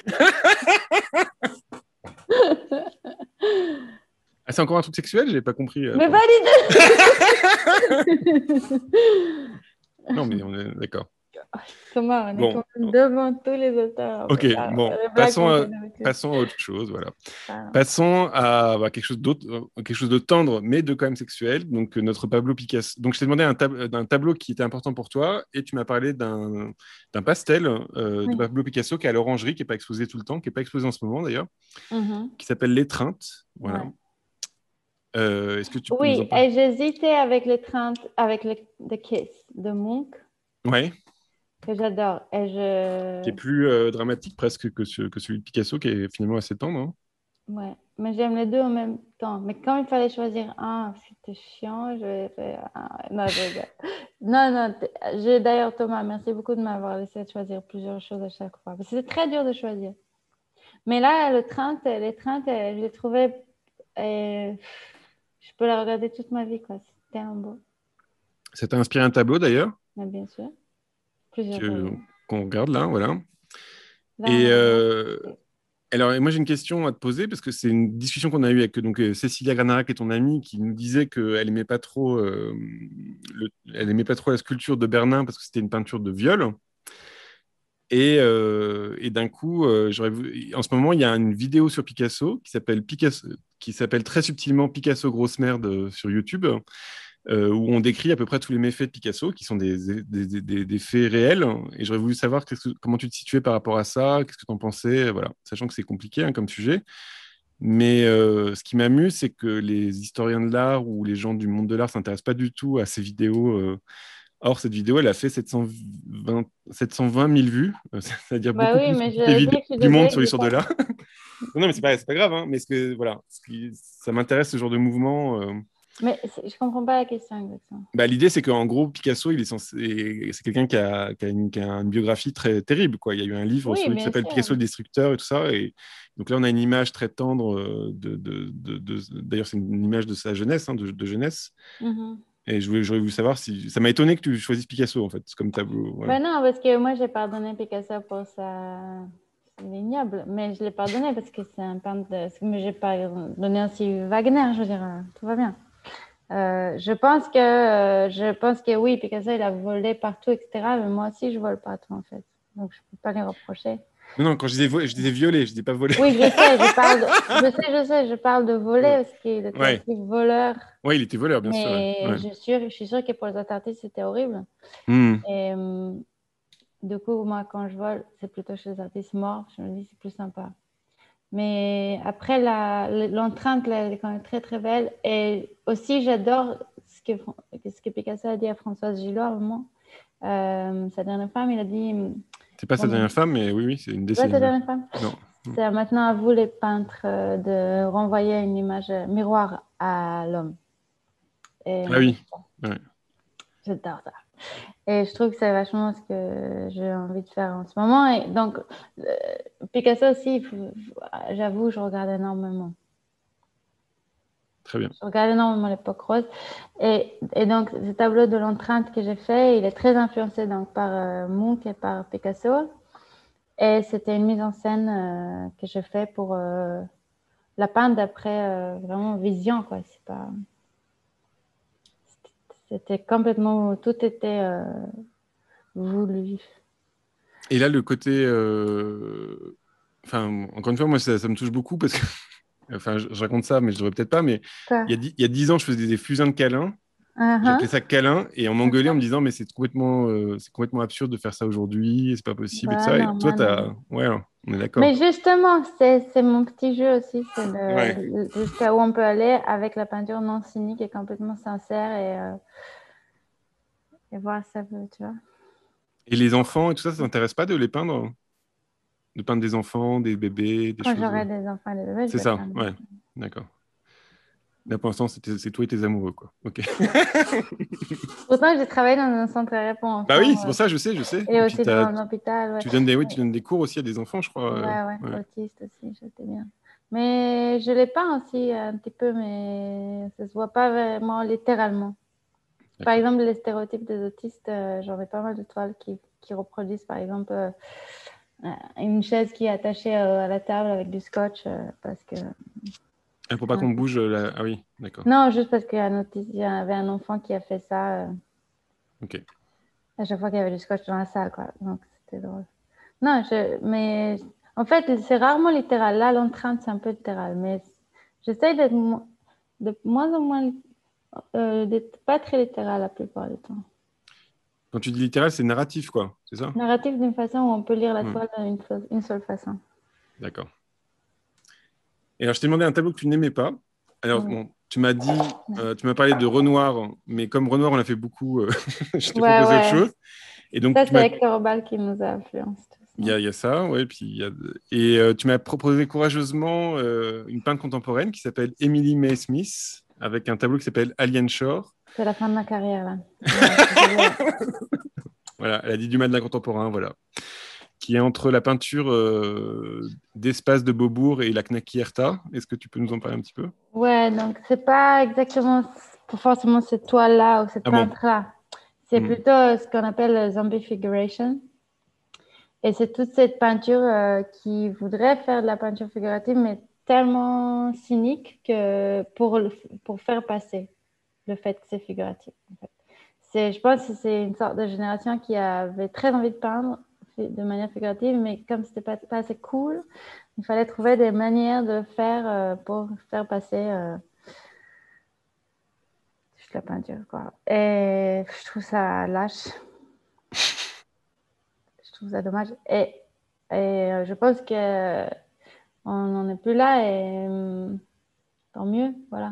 Ah, c'est encore un truc sexuel? J'ai pas compris. euh, Mais pardon. pas du tout. Non, mais on est d'accord. Comment on est quand Bon, même devant tous les auteurs. On ok, peut pas- bon, les blagues passons qu'on à, fait d'habitude. passons à autre chose, voilà. Pardon. Passons à bah, quelque chose d'autre, euh, quelque chose de tendre, mais de quand même sexuel. Donc, euh, notre Pablo Picasso. Donc, je t'ai demandé un, tab- d'un tableau qui était important pour toi, et tu m'as parlé d'un, d'un pastel euh, de Oui. Pablo Picasso qui est à l'Orangerie, qui n'est pas exposé tout le temps, qui n'est pas exposé en ce moment d'ailleurs, Mhm. qui s'appelle L'étreinte. Voilà. Ouais. Euh, est-ce que tu peux nous en Oui, parler? et j'hésitais avec les trente, avec le The Kiss de Munch, Ouais, que j'adore. Et qui je... est plus euh, dramatique presque que, ce- que celui de Picasso, qui est finalement assez tendre. Hein. Ouais. Mais j'aime les deux en même temps. Mais quand il fallait choisir un, c'était chiant, je vais faire un- Non, je rigole. Non, non. t- j'ai- D'ailleurs, Thomas, merci beaucoup de m'avoir laissé choisir plusieurs choses à chaque fois. Parce que c'était très dur de choisir. Mais là, le train, les trains, je les trouvais... euh, Je peux la regarder toute ma vie, quoi. C'est tellement beau. Ça t'a inspiré un tableau d'ailleurs, Mais bien sûr, plusieurs que, tableaux. qu'on regarde là, voilà. Là, on Et le regarde. euh, alors, et moi, j'ai une question à te poser parce que c'est une discussion qu'on a eue avec donc, euh, Cécilia Granara, qui est ton amie, qui nous disait qu'elle aimait pas trop, euh, le- elle aimait pas trop la sculpture de Bernin parce que c'était une peinture de viol. Et, euh, et d'un coup, euh, j'aurais voulu- en ce moment, il y a une vidéo sur Picasso qui s'appelle Picasso, qui s'appelle très subtilement Picasso grosse merde euh, sur YouTube, euh, où on décrit à peu près tous les méfaits de Picasso, qui sont des, des, des- des- des faits réels. Et j'aurais voulu savoir qu'est-ce que- comment tu te situais par rapport à ça, qu'est-ce que tu en pensais, voilà. Sachant que c'est compliqué hein, comme sujet. Mais euh, ce qui m'amuse, c'est que les historiens de l'art ou les gens du monde de l'art s'intéressent pas du tout à ces vidéos. euh. Or, cette vidéo, elle a fait sept cent vingt, sept cent vingt mille vues, euh, c'est-à-dire Bah beaucoup oui, plus que mais je toutes les veux dire vidéos que je suis du monde désolée sur que j'ai l'histoire de pas. l'art. Non, non, mais c'est pas, c'est pas grave, hein, mais ce que, voilà, ce qui- ça m'intéresse ce genre de mouvement. euh. Mais c'est- je comprends pas la question exactement. Bah, l'idée, c'est qu'en gros, Picasso, il est censé... c'est quelqu'un qui a, qui a une, qui a une biographie très terrible, quoi. Il y a eu un livre Oui, sur lui qui bien s'appelle sûr. Picasso le destructeur et tout ça. Et donc là, on a une image très tendre euh, de, de, de, de- d'ailleurs, c'est une image de sa jeunesse, hein, de, de jeunesse. Mhm. Et je voulais, j'aurais voulu savoir si ça m'a étonné que tu choisisses Picasso en fait, comme tableau. Voilà. Ben non, parce que moi, j'ai pardonné Picasso pour sa... C'est ignoble, mais je l'ai pardonné parce que c'est un peintre de... Mais j'ai pardonné aussi Wagner, je veux dire, euh, tout va bien. Euh, je pense que, euh, je pense que oui, Picasso, il a volé partout, et cetera. Mais moi aussi, je vole partout, en fait. Donc, je ne peux pas les reprocher. Non, non, quand je disais, vo- je disais violer, je dis pas voler. Oui, je sais, je parle de... Je sais, je sais, je parle de voler parce qu'il était Ouais, aussi voleur. ouais, il était voleur, bien sûr. Ouais. Mais Ouais. je suis sûre, je suis sûre que pour les autres artistes, c'était horrible. Hmm. Et euh, du coup, moi, quand je vole, c'est plutôt chez les artistes morts. Je me dis, c'est plus sympa. Mais après, la, l'empreinte, là, elle est quand même très, très belle. Et aussi, j'adore ce que, ce que Picasso a dit à Françoise Gillot à un moment. Euh, sa dernière femme, il a dit... C'est pas sa Bon, dernière femme, mais oui, oui, c'est une c'est pas sa décennie. dernière femme. Non. C'est maintenant à vous, les peintres, euh, de renvoyer une image euh, miroir à l'homme. Et Ah moi, oui. j'adore Ouais. j'adore ça. Et je trouve que c'est vachement ce que j'ai envie de faire en ce moment. Et donc, euh, Picasso aussi, faut- j'avoue, je regarde énormément. Très bien. Je regarde énormément l'époque rose. Et, et donc, ce tableau de l'empreinte que j'ai fait, il est très influencé donc, par euh, Munch et par Picasso. Et c'était une mise en scène euh, que j'ai fait pour euh, la peindre d'après euh, vraiment vision, quoi. C'est pas... C'était complètement... Tout était euh, voulu. Et là, le côté. euh, Enfin, encore une fois, moi, ça, ça me touche beaucoup parce que. Enfin, je, je raconte ça, mais je devrais peut-être pas. Mais Quoi? il y a dix, il y a dix ans, je faisais des fusains de câlins. J'appelais Uh-huh. ça câlin et on m'engueulait en me disant mais c'est complètement, euh, c'est complètement absurde de faire ça aujourd'hui, c'est pas possible et tout Bah ça. Et non, toi, moi non. t'as... Ouais, on est d'accord. Mais justement, c'est, c'est mon petit jeu aussi, c'est Ouais. de, de- jusqu'à où on peut aller avec la peinture non cynique et complètement sincère. Et, euh, et voir si ça peut, tu vois. Et les enfants et tout ça, ça t'intéresse pas de les peindre? De peindre des enfants, des bébés, des Quand choses. j'aurai des enfants et des bébés, je C'est vais ça, peindre. ouais. D'accord. Là, pour l'instant, c'est tes- c'est toi et tes amoureux, quoi. Ok. Pourtant, j'ai travaillé dans un centre pour Bah oui, enfants c'est euh, pour ça, je sais, je sais. et Et puis, aussi dans t'as- un hôpital. Ouais. tu donnes des, oui, tu donnes des cours aussi à des enfants, je crois. Ouais, euh, ouais, ouais. autiste aussi, j'étais bien. Mais je l'ai peint aussi un petit peu, mais ça se voit pas vraiment littéralement. Par D'accord. exemple, les stéréotypes des autistes, euh, j'en ai pas mal de toiles qui, qui reproduisent, par exemple, euh, euh, une chaise qui est attachée euh, à la table avec du scotch, euh, parce que... Ah, pour pas qu'on bouge euh, la... Ah oui, d'accord. Non, juste parce qu'il y, a un autiste- il y avait un enfant qui a fait ça euh, Ok. à chaque fois qu'il y avait du scotch dans la salle, quoi. Donc, c'était drôle. Non, je, mais en fait, c'est rarement littéral. Là, l'entrainte, c'est un peu littéral. Mais j'essaye d'être mo- de moins en moins, euh, d'être pas très littéral la plupart du temps. Quand tu dis littéral, c'est narratif, quoi. C'est ça? Narratif d'une façon où on peut lire la Ouais. toile d'une fa- une seule façon. D'accord. Et alors, je t'ai demandé un tableau que tu n'aimais pas. Alors, Ouais, bon, tu m'as dit, euh, tu m'as parlé de Renoir, mais comme Renoir, on a fait beaucoup, euh, je t'ai ouais. proposé autre ouais. chose. Et donc, Ça, tu c'est m'as, Hector Obal qui nous a influencé. il y a, il y a ça, ouais, puis il y a, et euh, tu m'as proposé courageusement euh, une peintre contemporaine qui s'appelle Emily May Smith, avec un tableau qui s'appelle Alien Shore. C'est la fin de ma carrière, là. Ouais, Voilà, elle a dit du mal d'un contemporain, voilà. Qui est entre la peinture euh, d'espace de Beaubourg et la Knackierta. Est-ce que tu peux nous en parler un petit peu? ouais, donc c'est pas exactement forcément cette toile-là ou cette Ah bon? peintre-là. C'est Hmm. plutôt euh, ce qu'on appelle le zombie figuration. Et c'est toute cette peinture euh, qui voudrait faire de la peinture figurative, mais tellement cynique que pour, le- pour faire passer le fait que c'est figuratif. En fait. C'est, je pense que c'est une sorte de génération qui avait très envie de peindre de manière figurative, mais comme c'était pas, pas assez cool, il fallait trouver des manières de faire euh, pour faire passer euh, juste la peinture, quoi. Et je trouve ça lâche. Je trouve ça dommage. Et, et euh, je pense que on n'en est plus là et hum, tant mieux, voilà.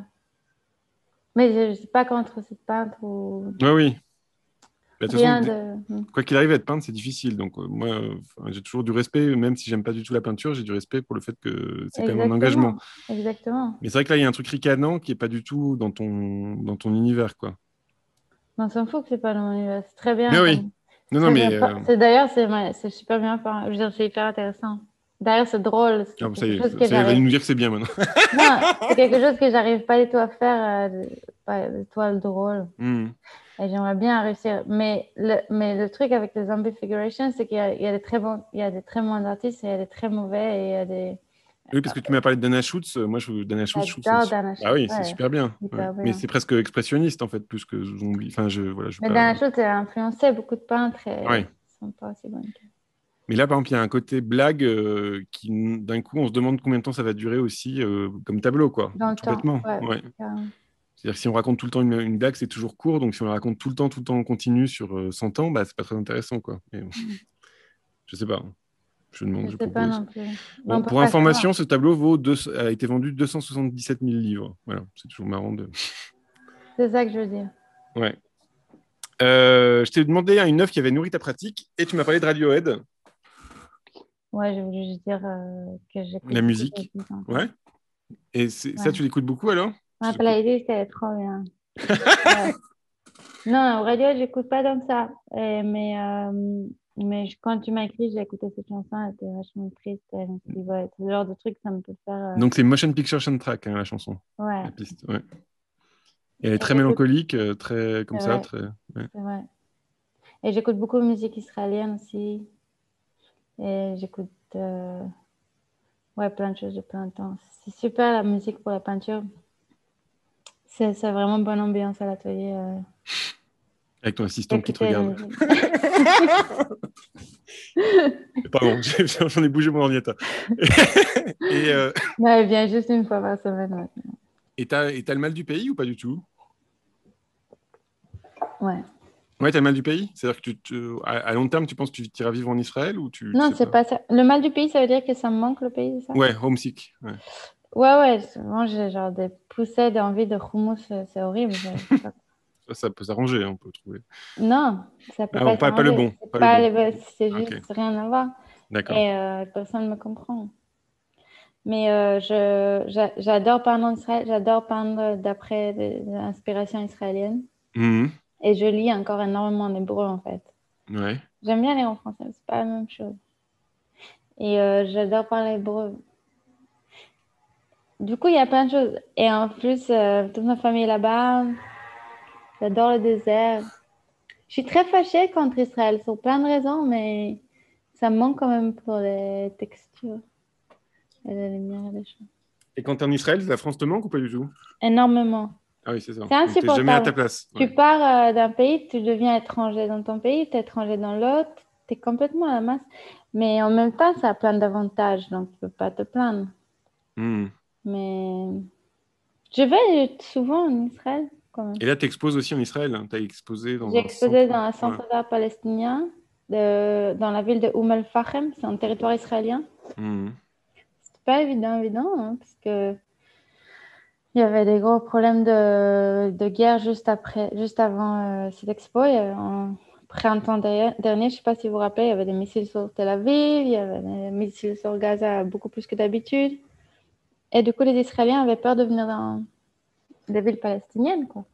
Mais je ne suis pas contre cette peintre ou Ouais, oui. Bah, de toute façon, rien d- de. hum. quoi qu'il arrive à être peindre, c'est difficile. Donc, euh, moi, euh, enfin, j'ai toujours du respect, même si j'aime pas du tout la peinture, j'ai du respect pour le fait que c'est quand même un engagement. Exactement, exactement. Mais c'est vrai que là, il y a un truc ricanant qui est pas du tout dans ton, dans ton univers, quoi. On s'en fout que c'est pas dans mon univers. C'est très Mais bien oui. comme. Non, C'est non, très mais bien. euh, C'est d'ailleurs c'est ma- c'est super bien. peint. Je veux dire, c'est hyper intéressant. D'ailleurs, c'est drôle. C'est ah, bon, ça quelque y chose est, que ça y est, elle va j'arrive. nous dire que c'est bien maintenant. Non, c'est quelque chose que j'arrive pas du tout à faire. Euh, de, pas- de toile drôle. Hmm. Et j'aimerais bien réussir. Mais le, mais le truc avec les zombie figurations, c'est qu'il y a, il y a des très bons, il y a des très bons artistes et il y a des très mauvais et il y a des. Oui, parce que tu m'as parlé de Dana Schutz. euh, Moi, je, Dana Schutz, je trouve que c'est J'adore su- Dana ah Schutz. oui, c'est Ouais, super bien. Ouais. hyper Mais bien. c'est presque expressionniste, en fait, plus que zombie. Enfin, je, voilà, je veux Mais pas. Dana Schutz a influencé beaucoup de peintres et Ouais. ils sont pas aussi bons que. Mais là, par exemple, il y a un côté blague euh, qui, d'un coup, on se demande combien de temps ça va durer aussi euh, comme tableau, quoi. Dans le Tout temps. bêtement. Ouais, Ouais. carrément. C'est-à-dire que si on raconte tout le temps une, une blague, c'est toujours court. Donc, si on la raconte tout le temps, tout le temps en continu sur euh, cent ans, bah, c'est pas très intéressant, quoi. Mais bon, Mm. je sais pas. Je Je demande, je sais pas propose. non plus. Mais on Bon, peut pour pas information, savoir. ce tableau vaut deux- a été vendu deux cent soixante-dix-sept mille livres. Voilà, c'est toujours marrant de. C'est ça que je veux dire. Ouais. Euh, je t'ai demandé une œuvre qui avait nourri ta pratique et tu m'as parlé de Radiohead, Ouais, je voulais juste dire euh, que j'écoute la beaucoup de musique. musique encore. Ouais. Et c'est- ça, Ouais. tu l'écoutes beaucoup alors? Ma Tu l'écoutes- playlist, elle est trop bien. Ouais. Non, au radio, j'écoute pas comme ça. Et- mais euh, mais je- quand tu m'as écrit, j'ai écouté cette chanson, elle était vachement triste. Et je me suis dit, ouais, c'est le genre de truc, ça me peut faire. euh, Donc, c'est Motion Picture Soundtrack, hein, la chanson, Ouais. la piste. Ouais. Et elle est Et très j'écoute, mélancolique, euh, très comme c'est ça, vrai, très. Ouais. c'est vrai. Et j'écoute beaucoup de musique israélienne aussi. Et j'écoute euh, ouais, plein de choses de plein de temps. C'est super la musique pour la peinture. C'est c'est vraiment bonne ambiance à l'atelier. Euh, Avec ton assistant qui te d'écouter la regarde. musique. Pardon, j'ai- j'en ai bougé mon ordinateur. Et euh, Ouais, elle vient juste une fois par semaine maintenant. et t'as et t'as le mal du pays ou pas du tout? Ouais. Ouais, t'as le mal du pays? C'est-à-dire que tu, tu- à, à long terme, tu penses que tu iras vivre en Israël ou tu, tu Non, sais c'est pas? pas ça. Le mal du pays, ça veut dire que ça me manque le pays, c'est ça? Ouais, homesick. Ouais. Ouais, ouais. Souvent, j'ai genre des poussées d'envie de hummus, c'est c'est horrible. je- je sais pas. Ça, ça peut s'arranger, on peut trouver. Non, ça peut Ah pas bon, pas, pas le s'arranger. bon, C'est pas le pas bon. les- c'est Ok, juste rien à voir. d'accord. Et euh, personne ne me comprend. Mais euh, je, j'a- j'adore peindre en Israël, j'adore peindre d'après des des inspirations israéliennes. Mhm. Et je lis encore énormément en hébreu, en fait. Ouais. J'aime bien lire en français, mais c'est pas la même chose. Et euh, j'adore parler hébreu. Du coup, il y a plein de choses. Et en plus, euh, toute ma famille est là-bas. J'adore le désert. Je suis très fâchée contre Israël pour plein de raisons, mais ça me manque quand même pour les textures et la lumière et les choses. Et quand tu es en Israël, la France te manque ou pas du tout? Énormément. Ah oui, c'est ça. C'est Donc, tu n'es jamais à ta insupportable. place. Tu Ouais. pars euh, d'un pays, tu deviens étranger dans ton pays, tu es étranger dans l'autre, tu es complètement à la masse. Mais en même temps, ça a plein d'avantages, donc tu ne peux pas te plaindre. Mhm. Mais je vais souvent en Israël quand même. Et là, tu exposes aussi en Israël. Tu as exposé dans J'ai un exposé centre. dans un Ouais. centre d'art palestinien de, dans la ville de Umm el-Fachem, c'est un territoire israélien. Mhm. C'est pas évident, évident, hein, parce que il y avait des gros problèmes de, de guerre juste après, juste avant euh, cette expo. Il y avait un printemps derrière- dernier, je sais pas si vous vous rappelez, il y avait des missiles sur Tel Aviv, il y avait des missiles sur Gaza beaucoup plus que d'habitude. Et du coup, les Israéliens avaient peur de venir dans des villes palestiniennes, quoi.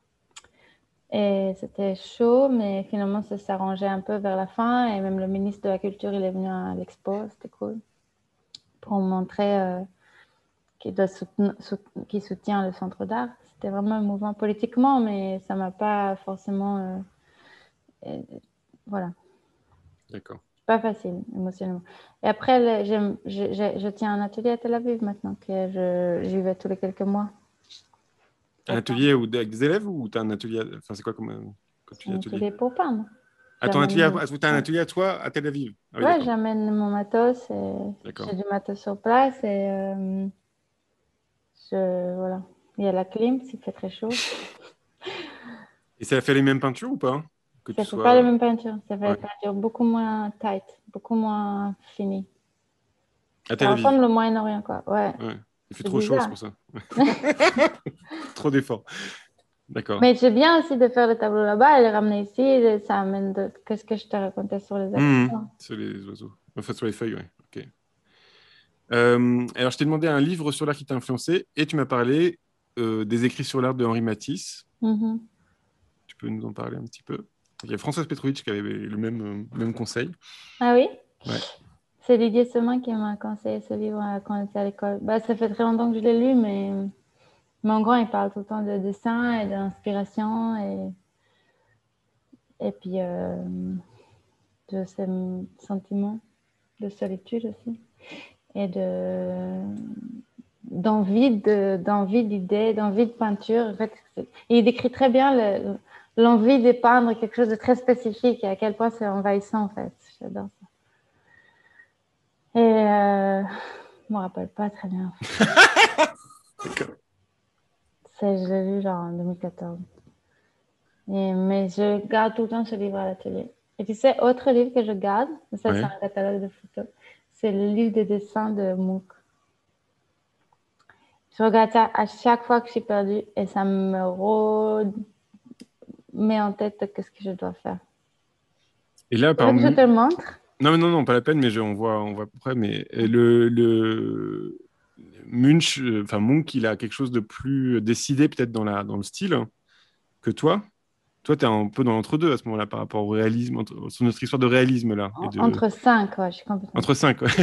Et c'était chaud, mais finalement, ça s'arrangeait un peu vers la fin. Et même le ministre de la Culture, il est venu à l'expo, c'était cool, pour montrer euh, qu'il doit soutenir, sout- qu'il soutient le centre d'art. C'était vraiment un mouvement politiquement, mais ça m'a pas forcément... euh, euh, voilà, D'accord. pas facile émotionnellement. Et après, le- j'aime- je, je- je tiens un atelier à Tel Aviv maintenant, que je, j'y vais tous les quelques mois. Un Pour peindre. atelier où, avec des élèves ou tu as un atelier. Enfin, c'est quoi comme. euh, Quand tu C'est dis un atelier? atelier pour peindre. Ah, ton atelier, à- J'amène... ah, t'as un Ouais. atelier à toi à Tel Aviv. Ah oui, Ouais, d'accord. j'amène mon matos et D'accord. j'ai du matos sur place et euh, je, voilà. Il y a la clim s'il fait très chaud. Et ça a fait les mêmes peintures ou pas? Que Ça tu fait pas la sois. même peinture. Ça fait Ouais. une peinture beaucoup moins tight, beaucoup moins finie. À Tel Ça Aviv. ressemble au Moyen-Orient, quoi. Ouais, Ouais. Il fait c'est trop chaud, c'est bizarre. pour ça. Trop d'efforts. D'accord. Mais c'est bien aussi de faire le tableau là-bas et le ramener ici. Et ça amène de... Qu'est-ce que je te racontais sur les Mhm. accidents? Sur les oiseaux. Enfin, sur les feuilles, ouais. Ok. Euh, alors, je t'ai demandé un livre sur l'art qui t'a influencé et tu m'as parlé euh, des écrits sur l'art de Henri Matisse. Mhm. Tu peux nous en parler un petit peu? Il y a Françoise Petrovitch qui avait le même, euh, même conseil. Ah oui? Ouais. C'est Didier Semin qui m'a conseillé ce livre euh, quand on était à l'école. Bah, ça fait très longtemps que je l'ai lu, mais, mais en gros, il parle tout le temps de dessin et d'inspiration et, et puis euh, de ses sentiments de solitude aussi et de d'envie de d'envie d'idées, d'envie de peinture. En fait, il décrit très bien le, l'envie de peindre quelque chose de très spécifique et à quel point c'est envahissant en fait. J'adore ça. Et euh, je me rappelle pas très bien. D'accord. C'est, je l'ai lu genre en deux mille quatorze. Et, mais je garde tout le temps ce livre à l'atelier. Et tu sais, autre livre que je garde, ça c'est Ouais. un catalogue de photos, c'est le livre de dessin de Munch. Je regarde ça à chaque fois que je suis perdue et ça me remet en tête qu'est-ce que je dois faire. Et là, Tu par veux que je te exemple, le montre? non, non, non, pas la peine, mais je- on voit, on voit à peu près. Mais euh, le, le Munch, euh, enfin Munch, il a quelque chose de plus décidé peut-être dans la, dans le style que toi. Toi, tu es un peu dans l'entre-deux à ce moment-là par rapport au réalisme, entre, sur notre histoire de réalisme là, et En- de Entre cinq, ouais, je suis complètement. entre cinq. Ouais.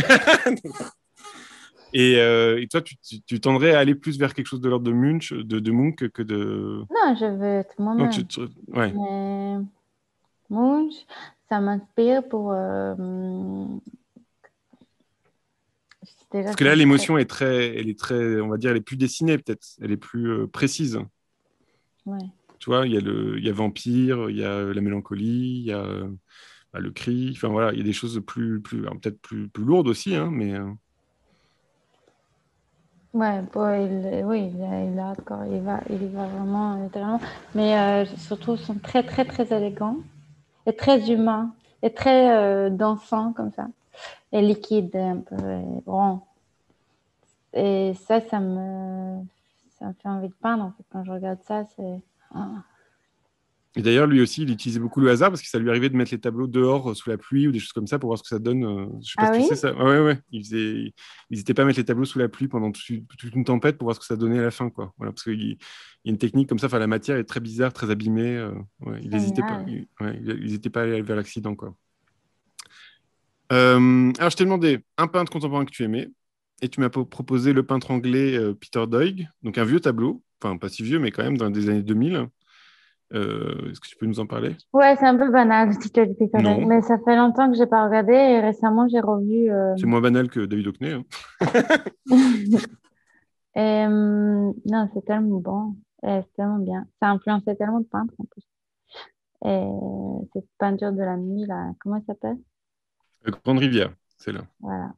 Et, euh, et toi, tu, tu, tu tendrais à aller plus vers quelque chose de l'ordre de Munch, de, de Munch que de. Non, je veux être Non, tu, moi-même. tu- ouais. Mais Munch, ça m'inspire pour. euh, Déjà, Parce que c'est là, un très. l'émotion est très, elle est très, on va dire, elle est plus dessinée peut-être, elle est plus euh, précise. Ouais. Tu vois, il y a le, il y a Vampire, il y a la mélancolie, il y a euh, bah, le cri. Enfin voilà, il y a des choses plus, plus, alors, peut-être plus, plus lourdes aussi, hein, mais euh, Ouais, bon, il, oui, il, a- il, a hardcore, il va, il y va vraiment littéralement. Mais euh, surtout, ils sont très, très, très élégants et très humains et très euh, dansants comme ça. Et liquides, un peu et rond. Et ça, ça me, ça me fait envie de peindre en fait. Quand je regarde ça, c'est. Ah. Et d'ailleurs, lui aussi, il utilisait beaucoup le hasard parce que ça lui arrivait de mettre les tableaux dehors euh, sous la pluie ou des choses comme ça pour voir ce que ça donne. euh, Je sais pas Ah si tu oui? sais ça. Ouais, ouais, ouais. Il faisait... il n'hésitait pas à mettre les tableaux sous la pluie pendant toute toute une tempête pour voir ce que ça donnait à la fin, quoi. Voilà, parce qu'il il y a une technique comme ça. Enfin, la matière est très bizarre, très abîmée. euh, ouais, il n'hésitait pas. Génial. Il, ouais, il hésitait pas à aller vers l'accident, quoi. Euh, alors, je t'ai demandé un peintre contemporain que tu aimais et tu m'as po- proposé le peintre anglais euh, Peter Doig, donc un vieux tableau, enfin pas si vieux, mais quand même dans les années deux mille. Euh, est-ce que tu peux nous en parler? Ouais, c'est un peu banal, si tu as dit Peter Drake, Non, mais ça fait longtemps que j'ai pas regardé et récemment j'ai revu. euh, c'est moins banal que David Hockney, hein. et, euh, non, c'est tellement bon, et c'est tellement bien. Ça a influencé tellement de peintres en plus. Et cette peinture de la nuit, là, comment elle s'appelle? Euh, Grande Rivière, c'est là. Voilà.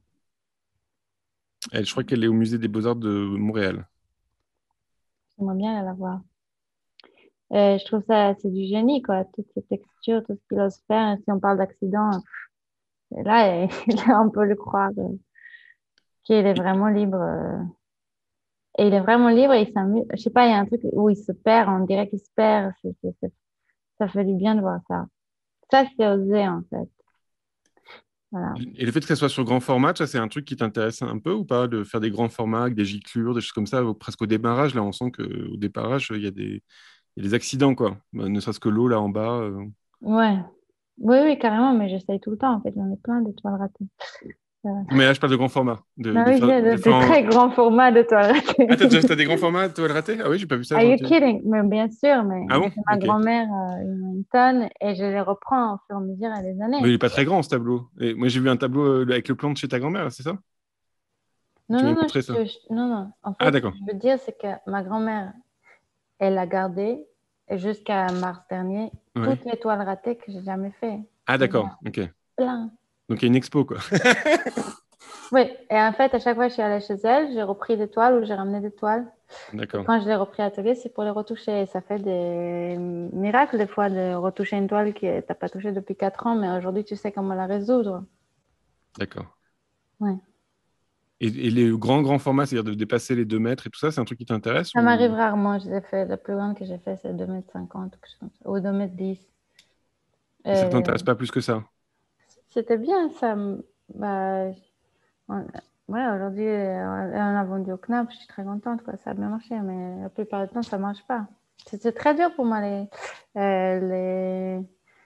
Elle, je crois qu'elle est au musée des Beaux-Arts de Montréal. J'aimerais bien aller la voir. Et je trouve ça, c'est du génie, quoi. Toutes ces textures, tout ce qu'il ose faire. Et si on parle d'accident, là, là, on peut le croire, euh, qu'il est vraiment libre. euh, Et il est vraiment libre et il s'amuse. Je sais pas, il y a un truc où il se perd, on dirait qu'il se perd. C'est- c'est- c'est- Ça fait du bien de voir ça. Ça, c'est osé, en fait. Voilà. Et le fait que ça soit sur grand format, ça, c'est un truc qui t'intéresse un peu ou pas, de faire des grands formats avec des giclures, des choses comme ça, au- presque au démarrage. Là, on sent qu'au démarrage, il y a des, il y a des accidents, quoi. Bah, ne serait-ce que l'eau, là, en bas. euh. Ouais. Oui, oui, carrément, mais j'essaye tout le temps, en fait. J'en ai plein de toiles ratées. Euh, Mais là, je parle de grand format. De, Non, de oui, faire, j'ai de de, faire de en- très grands formats de toiles ratées. Ah, t'as déjà t'as des grands formats de toiles ratées? Ah oui, j'ai pas vu ça. Are Genre, you tu- kidding? Mais bien sûr, mais Ah bon? c'est ma Ok. grand-mère, euh, il en a une tonne et je les reprends au fur et à mesure des Mais années. il est pas très grand, ce tableau. Et moi, j'ai vu un tableau euh, avec le plan de chez ta grand-mère, là, c'est ça? Non, Tu m'avais non, non, montré je, ça. je- non, non. En Ah, fait, ce que d'accord. je veux dire, c'est que ma grand-mère, elle a gardé jusqu'à mars dernier Ouais. toutes les toiles ratées que j'ai jamais fait. Ah, Il y en d'accord. a Ok. plein. Donc, il y a une expo, quoi. Oui, et en fait, à chaque fois que je suis allée chez elle, j'ai repris des toiles ou j'ai ramené des toiles. Et D'accord. quand je les repris à l'atelier, c'est pour les retoucher. Ça fait des miracles des fois de retoucher une toile que tu n'as pas touchée depuis quatre ans, mais aujourd'hui, tu sais comment la résoudre. D'accord. Ouais. Et, et les grands, grands formats, c'est-à-dire de dépasser les deux mètres et tout ça, c'est un truc qui t'intéresse Ça m'arrive ou rarement. Je l'ai fait, la plus grande que j'ai fait, c'est deux mètres cinquante quelque chose comme ça, ou deux mètres dix. et ça Et t'intéresse pas plus que ça? c'était bien, ça. Bah, on- ouais, aujourd'hui, euh, on a vendu au Knapp, je suis très contente, quoi. Ça a bien marché, mais la plupart du temps, ça marche pas. C'était très dur pour moi, les, euh, les...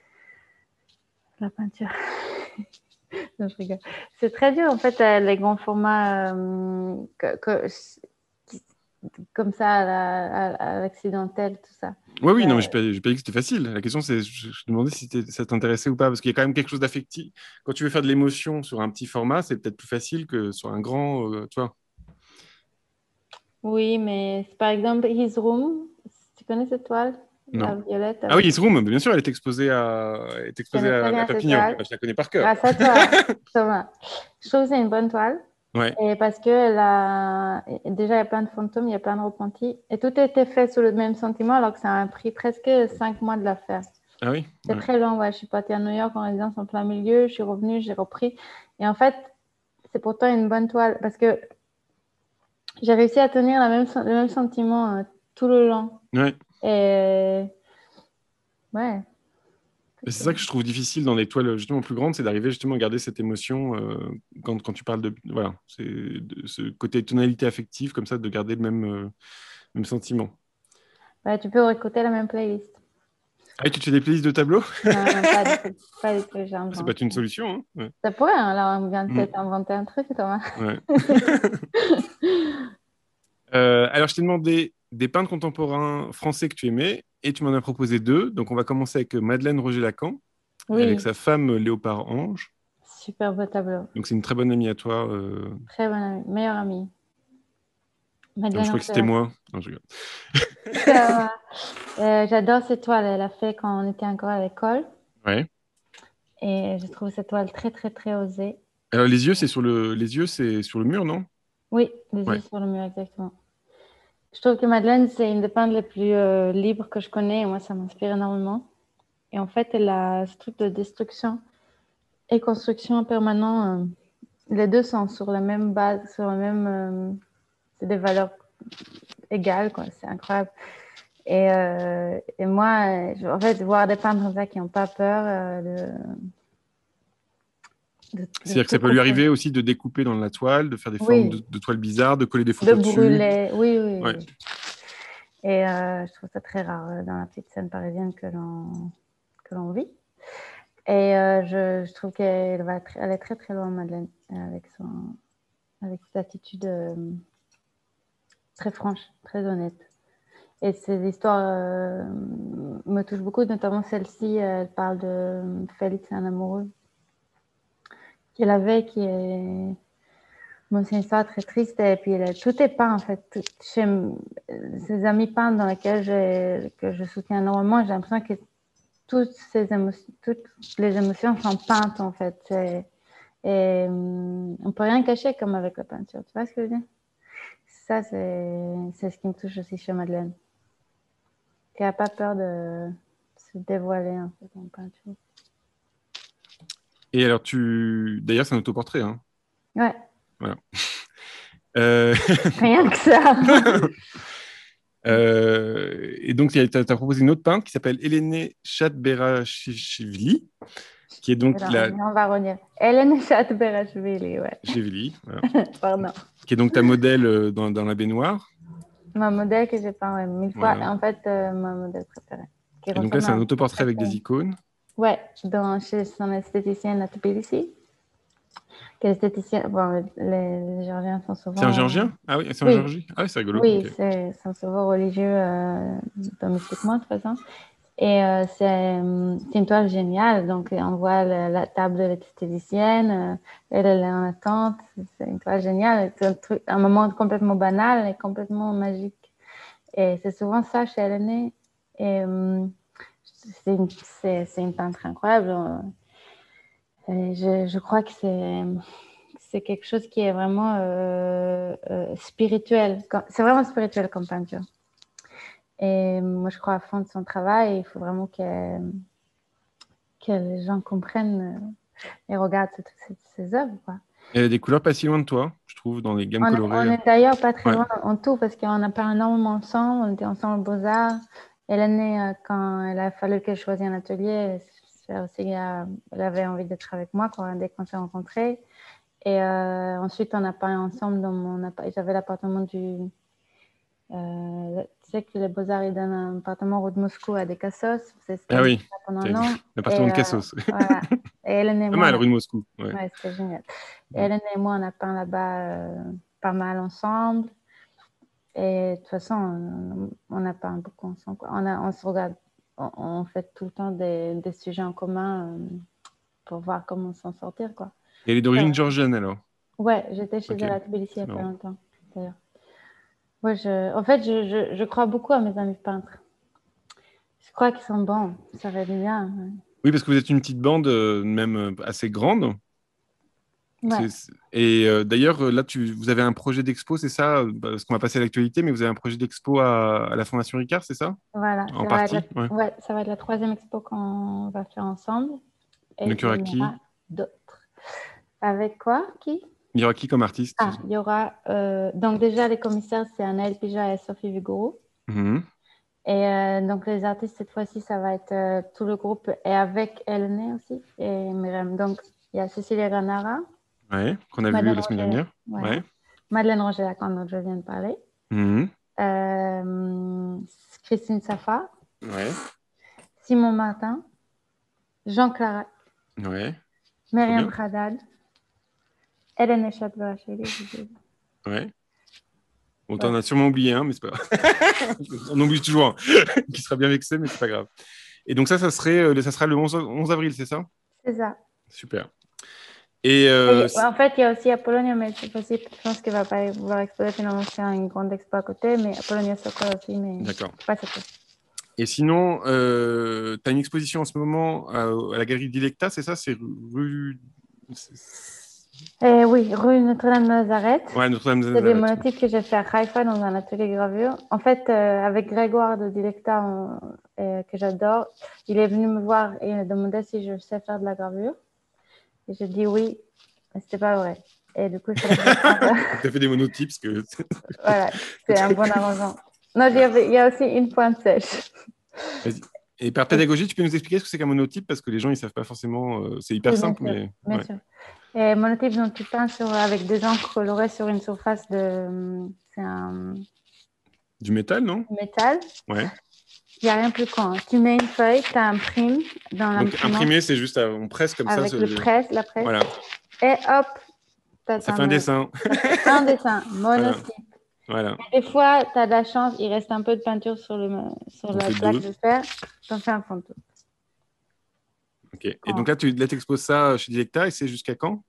la peinture. Non, je rigole. C'est très dur, en fait, euh, les grands formats euh, que, que- comme ça, à la- à- à l'accidentel, tout ça. Oui, oui, Euh, non, mais j'ai pas, j'ai pas dit que c'était facile. La question, c'est, je, je demandais si c'était- ça t'intéressait ou pas, parce qu'il y a quand même quelque chose d'affectif. Quand tu veux faire de l'émotion sur un petit format, c'est peut-être plus facile que sur un grand, euh, tu vois. oui, mais par exemple, His Room, tu connais cette toile, la Non. violette Ah oui, avec... His Room, bien sûr, elle est exposée à, elle est Je exposée connais à, très à bien cette Perpignan. toile, Enfin, je la connais par cœur. grâce à toi, Thomas. Je trouve que c'est une bonne toile. Ouais. Et parce que là, déjà, il y a plein de fantômes, il y a plein de repentis. Et tout a été fait sous le même sentiment, alors que ça a pris presque cinq mois de la faire. Ah oui? C'est Ouais. très long, ouais. Je suis partie à New York en résidence en plein milieu, je suis revenue, j'ai repris. Et en fait, c'est pourtant une bonne toile parce que j'ai réussi à tenir la même, le même sentiment euh, tout le long. Ouais. Et ouais. Et c'est ça que je trouve difficile dans les toiles justement plus grandes, c'est d'arriver justement à garder cette émotion euh, quand, quand tu parles de, voilà, c'est de ce côté tonalité affective, comme ça, de garder le même, euh, même sentiment. Ouais, tu peux réécouter la même playlist. Ah, et tu te fais des playlists de tableaux? Non, non, pas du tout. Pas du tout, C'est pas j'invente. une solution, hein? Ouais. Ça pourrait, hein, là, on vient de Mm. peut-être inventer un truc, Thomas. Ouais. Euh, alors, je t'ai demandé des peintres contemporains français que tu aimais et tu m'en as proposé deux. Donc, on va commencer avec Madeleine Roger-Lacan, avec Oui, sa femme Léopard Ange. super beau tableau. Donc, c'est une très bonne amie à toi. euh. Très bonne amie, meilleure amie. Non, je Madeleine crois que c'était Roger-Lacan. moi. Non, je rigole. Ça va. Euh, j'adore cette toile, elle a fait quand on était encore à l'école. Ouais. Et je trouve cette toile très, très, très osée. Alors, les yeux, c'est sur le, les yeux, c'est sur le mur, non? Oui, les yeux Ouais. sur le mur, exactement. Je trouve que Madeleine, c'est une des peintres les plus euh, libres que je connais. Et moi, ça m'inspire énormément. Et en fait, elle a ce truc de destruction et construction permanent. euh, les deux sont sur la même base, sur la même... euh, c'est des valeurs égales, quoi. C'est incroyable. Et, euh, et moi, je- en fait, voir des peintres comme ça qui n'ont pas peur euh, de, de, de C'est-à-dire que tout ça peut lui couper. arriver aussi de découper dans la toile, de faire des formes de, Oui, de toile bizarres, de coller des de photos dessus. brûler. Oui, oui, Ouais. oui. Et euh, je trouve ça très rare euh, dans la petite scène parisienne que l'on que l'on vit. Et euh, je, je trouve qu'elle va tr- elle est très très loin, Madeleine, avec son avec cette attitude euh, très franche, très honnête. Et ces histoires euh, me touchent beaucoup, notamment celle-ci. Elle parle de Félix, un amoureux qu'elle avait, qui est bon, c'est une histoire très triste. Et puis elle, tout est peint en fait. Tout, chez ses amis peintres dans lesquels je, que je soutiens énormément, j'ai l'impression que toutes ces émotions, toutes les émotions sont peintes en fait. C'est, et hum, on peut rien cacher comme avec la peinture. Tu vois ce que je veux dire? Ça, c'est, c'est ce qui me touche aussi chez Madeleine. Qui n'a pas peur de se dévoiler en fait en peinture. Et alors, tu... D'ailleurs, c'est un autoportrait. Hein. Ouais. Voilà. Euh... Rien que ça. euh... Et donc, tu as proposé une autre peintre qui s'appelle Elene Chatberachvili, qui est donc Alors, la... on va revenir. Hélène Chatberachvili, ouais. Chevili, voilà. Pardon. Qui est donc ta modèle dans, dans la baignoire. Ma modèle que j'ai peint ouais, mille fois. Voilà. En fait, euh, ma modèle préférée. Qui Et donc là, ressemble c'est à un un autoportrait avec des icônes. Ouais, dans, chez son esthéticienne à Tbilisi. Qui est esthéticienne. Bon, les, les Géorgiens sont C'est un souvent. Géorgien? Ah oui, c'est un Oui, Géorgien. Ah oui, c'est rigolo. oui, Okay. c'est, sont souvent religieux euh, domestiquement, de toute façon. Et euh, c'est, c'est une toile géniale. Donc, on voit la, la table de l'esthéticienne. Euh, elle, elle est en attente. C'est une toile géniale. C'est un, truc, un moment complètement banal et complètement magique. Et c'est souvent ça chez Hélène. Et euh, c'est, une, c'est, c'est une peintre incroyable. Et je, je crois que c'est, c'est quelque chose qui est vraiment euh, euh, spirituel. C'est vraiment spirituel comme peinture. Et moi, je crois à fond de son travail. Il faut vraiment que, que les gens comprennent et regardent ses, ses œuvres. Quoi. Il y a des couleurs pas si loin de toi, je trouve, dans les gammes On, colorées. on est d'ailleurs pas très Ouais. loin en tout parce qu'on a pas énormément ensemble. On était ensemble aux Beaux-Arts. Elle est née quand il a fallu qu'elle choisisse un atelier. Aussi, elle avait envie d'être avec moi quoi, dès qu'on s'est rencontrés. Et euh, ensuite, on a peint ensemble dans mon appartement. J'avais l'appartement du. Euh, tu sais que les Beaux-Arts, ils donnent un appartement rue de Moscou à des Cassos. C'était Ah oui, pendant un an. l'appartement Et, de euh, Cassos. voilà. Et Hélène et Pas moi, mal, on a... rue de Moscou. Ouais. Ouais, c'était génial. Et Mm. Hélène et moi, on a peint là-bas euh, pas mal ensemble. Et de toute façon, on, on a peint beaucoup ensemble. Quoi. On, a, on se regarde, on, on fait tout le temps des, des sujets en commun euh, pour voir comment s'en sortir. Quoi. Et elle est d'origine géorgienne alors? Ouais, j'étais chez Okay. elle à Tbilissi il y a pas marrant. longtemps, d'ailleurs. Ouais, je... En fait, je, je, je crois beaucoup à mes amis peintres. Je crois qu'ils sont bons, ça va bien. Ouais. Oui, parce que vous êtes une petite bande, euh, même euh, assez grande. Ouais. Et euh, d'ailleurs, là, tu, vous avez un projet d'expo, c'est ça? Parce qu'on va passer à l'actualité, mais vous avez un projet d'expo à, à la Fondation Ricard, c'est ça? Voilà, En ça va, être partie, la... ouais. Ouais, ça va être la troisième expo qu'on va faire ensemble. Et Donc, il y il aura y en aura qui? d'autres. Avec quoi? Qui? Il y aura qui comme artiste? Ah, il y aura... Euh... Donc déjà, les commissaires, c'est Anaël Pija et Sophie Vigouroux. Mm-hmm. Et euh, donc les artistes, cette fois-ci, ça va être euh, tout le groupe et avec Hélène aussi et Myriam. Donc, il y a Cécilia Granara. Ouais, qu'on a Madeleine vu la semaine Roger, dernière. voilà. Ouais. Madeleine Roger, dont je viens de parler. Mm-hmm. Euh, Christine Safa. Ouais. Simon Martin. Jean Clarac. Ouais. Myriam Haddad. Hélène Chatberachvili. Ouais. Bon, Ouais. t'en as sûrement oublié un, mais c'est pas grave. On oublie toujours un qui sera bien vexé, mais c'est pas grave. Et donc ça, ça, serait, ça sera le onze avril, c'est ça? C'est ça. Super. Et, euh, Et en fait, il y a aussi Apollonia, mais c'est possible. Je pense qu'il ne va pas vouloir exposer finalement c'est une grande expo à côté, mais Apollonia Sokol aussi, mais d'accord. pas cette fois. Et sinon, euh, tu as une exposition en ce moment à, à la galerie Dilecta, c'est ça? C'est rue... Et oui, rue Notre-Dame-de-Nazareth. Ouais, Notre-Dame-de-Nazareth. C'est des monotypes que j'ai fait à Haïfa dans un atelier de gravure. En fait, euh, avec Grégoire de Dilecta, on, euh, que j'adore, il est venu me voir et il m'a demandé si je sais faire de la gravure. Et j'ai dit oui, mais c'était pas vrai. Et du coup, il fallait que je Tu as fait des monotypes. Que... voilà, c'est un bon arrangement. Non, il y, avait, il y a aussi une pointe sèche. Vas-y. Et par pédagogie, tu peux nous expliquer ce que c'est qu'un monotype parce que les gens ils savent pas forcément. Euh, c'est hyper Oui, bien simple, sûr. mais Bien ouais. sûr. Et monotype, donc tu peins sur, avec des encres colorées sur une surface de. C'est un Du métal, non? métal. Ouais. Il n'y a rien de plus con. Tu mets une feuille, tu imprimes dans Donc l'imprimante imprimer, c'est juste à- on presse comme ça. avec le ce- presse, la presse. Voilà. Et hop, tu Ça fait un dessin. ça fait un dessin, Voilà. monotype. Voilà. Des fois, tu as de la chance, il reste un peu de peinture sur, le, sur On la fait plaque deux. de fer. Tu en fais un fond. Ok. Et donc là, tu là, exposes ça chez Dilecta et c'est jusqu'à quand?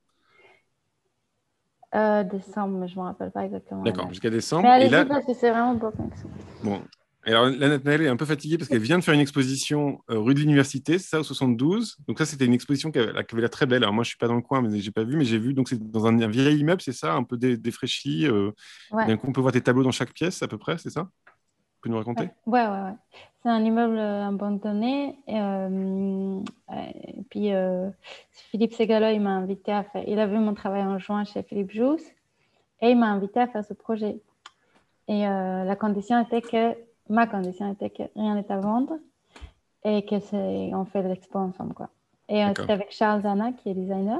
Euh, décembre, mais je ne me rappelle pas exactement la D'accord, date. jusqu'à Mais décembre. Et allez-y là, parce que c'est vraiment beau comme ça. bon. Alors là, Nathanaëlle est un peu fatiguée parce qu'elle vient de faire une exposition euh, rue de l'Université, c'est ça, au soixante-douze. Donc ça, c'était une exposition qui avait, qui avait l'air très belle. Alors moi, je suis pas dans le coin, mais j'ai pas vu, mais j'ai vu. Donc c'est dans un, un vieil immeuble, c'est ça, un peu dé, défraîchi. Euh, et Ouais. d'un coup, on peut voir tes tableaux dans chaque pièce, à peu près, c'est ça? Tu peux nous raconter? Ouais, ouais, ouais. ouais. C'est un immeuble euh, abandonné. Et, euh, et puis euh, Philippe Segalo, il m'a invité à faire. Il a vu mon travail en juin chez Philippe Jousse et il m'a invité à faire ce projet. Et euh, la condition était que, ma condition était que rien n'est à vendre et que c'est, on fait de l'expo ensemble, quoi. Et euh, c'était avec Charles Zana, qui est designer.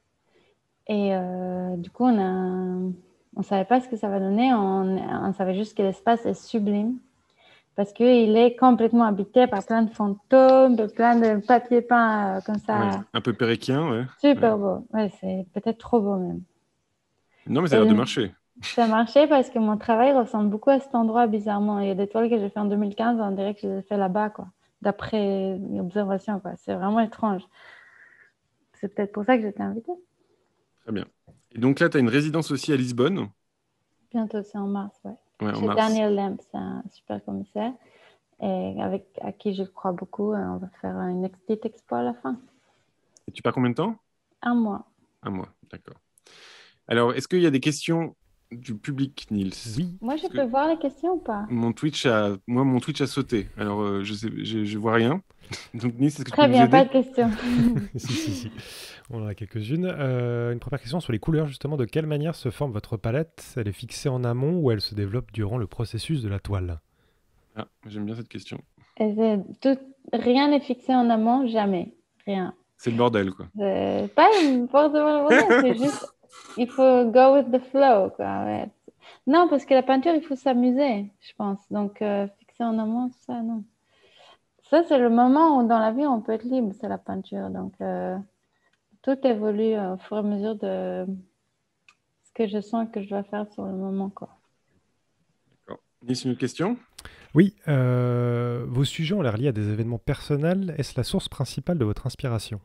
Et euh, du coup, on a, on savait pas ce que ça va donner. On, on savait juste que l'espace est sublime parce qu'il est complètement habité par plein de fantômes, plein de papier peint euh, comme ça. Ouais, un peu péréquien, ouais. Super Ouais. beau. Ouais, c'est peut-être trop beau même. Non, mais ça a Et l'air de marcher. ça marchait parce que mon travail ressemble beaucoup à cet endroit, bizarrement. Il y a des toiles que j'ai fait en deux mille quinze, on dirait que je les ai fait là-bas, quoi. D'après l'observation, quoi. C'est vraiment étrange. C'est peut-être pour ça que j'étais invitée. Très bien. Et donc là, tu as une résidence aussi à Lisbonne. Bientôt, c'est en mars, ouais. Ouais, en Chez mars. Daniel Lamb, c'est un super commissaire. Et avec à qui je crois beaucoup, on va faire une petite expo à la fin. Et tu pars combien de temps? Un mois. Un mois, d'accord. Alors, est-ce qu'il y a des questions du public, Nils? Oui. Moi, je Parce peux que voir les questions ou pas? mon Twitch a, moi, mon Twitch a sauté. Alors, euh, je sais, je, je vois rien. Donc, Nils, est-ce que tu peux Très nous bien, aider? pas de questions. si, si, si. On en a quelques-unes. Euh, une première question sur les couleurs, justement. De quelle manière se forme votre palette? Elle est fixée en amont ou elle se développe durant le processus de la toile? Ah, j'aime bien cette question. Et c'est tout, rien n'est fixé en amont, jamais. Rien. C'est le bordel, quoi. C'est pas forcément le bordel, c'est juste, il faut go with the flow, quoi. Ouais. Non, parce que la peinture, il faut s'amuser, je pense. Donc, euh, fixer en amont, ça, non. Ça, c'est le moment où dans la vie, on peut être libre, c'est la peinture. Donc, euh, tout évolue au fur et à mesure de ce que je sens que je dois faire sur le moment, quoi. D'accord. Nils, une autre question? Oui. Euh, vos sujets ont l'air liés à des événements personnels. Est-ce la source principale de votre inspiration?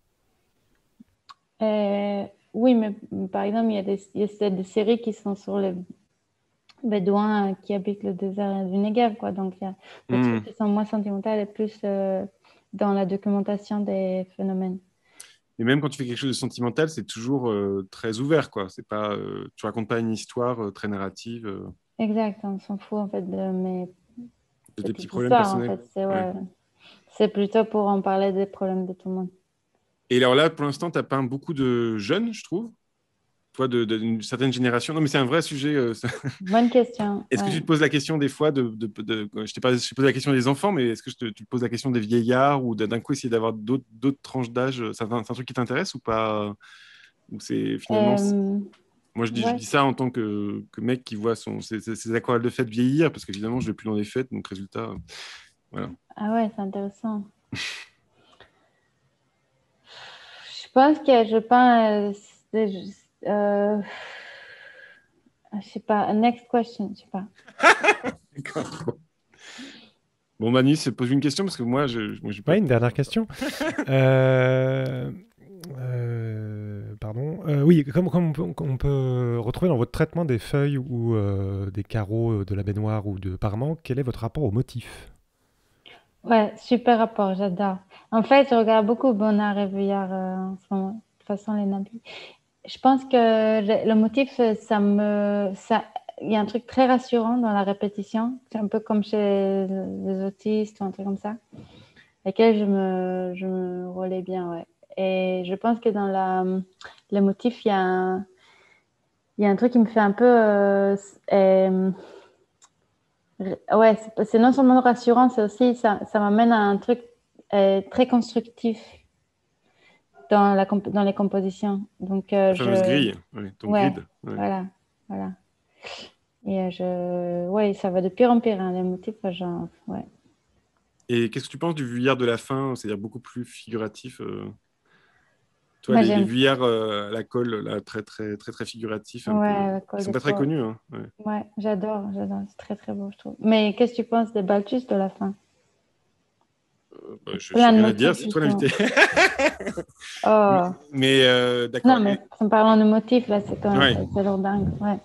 Euh, oui, mais par exemple, il y a des, il y a des séries qui sont sur les Bédouins qui habitent le désert du Negev, quoi. Donc, il y a des Hmm. trucs qui sont moins sentimentaux et plus euh, dans la documentation des phénomènes. Et même quand tu fais quelque chose de sentimental, c'est toujours euh, très ouvert, quoi. C'est pas, euh, tu racontes pas une histoire euh, très narrative euh, Exact, on s'en fout en fait de mes de tes petits petites problèmes histoires, en personnels. fait. C'est Ouais. ouais. C'est plutôt pour en parler des problèmes de tout le monde. Et alors là, pour l'instant, tu as peint beaucoup de jeunes, je trouve. Toi, de- de- d'une certaine génération. Non, mais c'est un vrai sujet. euh, ça. Bonne question. Est-ce que Ouais. tu te poses la question des fois de, de, de- je t'ai pas, je t'ai posé la question des enfants, mais est-ce que je te- tu te poses la question des vieillards ou d'un coup essayer d'avoir d'autres d'autres tranches d'âge? C'est un, c'est un truc qui t'intéresse ou pas? Ou c'est finalement, c'est- Euh, moi je dis, je ouais. dis ça en tant que, que mec qui voit son, ses, ses- ses aquarelles de fête vieillir, parce qu'évidemment je vais plus dans les fêtes, donc résultat, euh, voilà. Ah ouais, c'est intéressant. Je pense que je peins. Euh, c'est- euh, je sais pas. Next question, je sais pas. D'accord. Bon, bon Manu, c'est pose une question parce que moi, je, moi, j'ai pas. Oui, une dernière question. euh, euh, pardon. Euh, oui, comme, comme on, peut, on peut retrouver dans votre traitement des feuilles ou euh, des carreaux de la baignoire ou de parement, quel est votre rapport au motif? Ouais, super rapport, j'adore. En fait, je regarde beaucoup Bonnard et Vuillard euh, en ce moment. De toute façon, les nabis. Je pense que le, le motif, euh, ça me, ça, il y a un truc très rassurant dans la répétition. C'est un peu comme chez les autistes ou un truc comme ça, lesquels je me, je me relais bien, ouais. Et je pense que dans la, le motif, il y a un, il y a un truc qui me fait un peu, euh, euh, Ouais, c'est, c'est non seulement rassurant, c'est aussi, ça, ça m'amène à un truc euh, très constructif dans, la comp- dans les compositions. Donc, euh, La fameuse je... grille, ouais, ton Ouais, grid. Ouais. voilà, voilà. Et euh, je... Ouais, ça va de pire en pire, hein, les motifs, genre, ouais. Et qu'est-ce que tu penses du vuillard de la fin, c'est-à-dire beaucoup plus figuratif euh... Toi, Moi, les, les j'aime. vuillards euh, à la colle, là, très, très, très, très figuratifs, un peu. Ouais, la Ils colle sont de pas très peau. connus. Hein. Ouais. Ouais, j'adore, j'adore. C'est très, très beau, je trouve. Mais qu'est-ce que tu penses des Balthus de la fin? Euh, bah, je n'ai Plein de rien à dire, motifs, c'est toi justement. l'invité. mais Oh, mais euh, non, d'accord. mais Et, en parlant de motifs, là, c'est quand même, ouais. c'est c'est lourdingue. Ouais.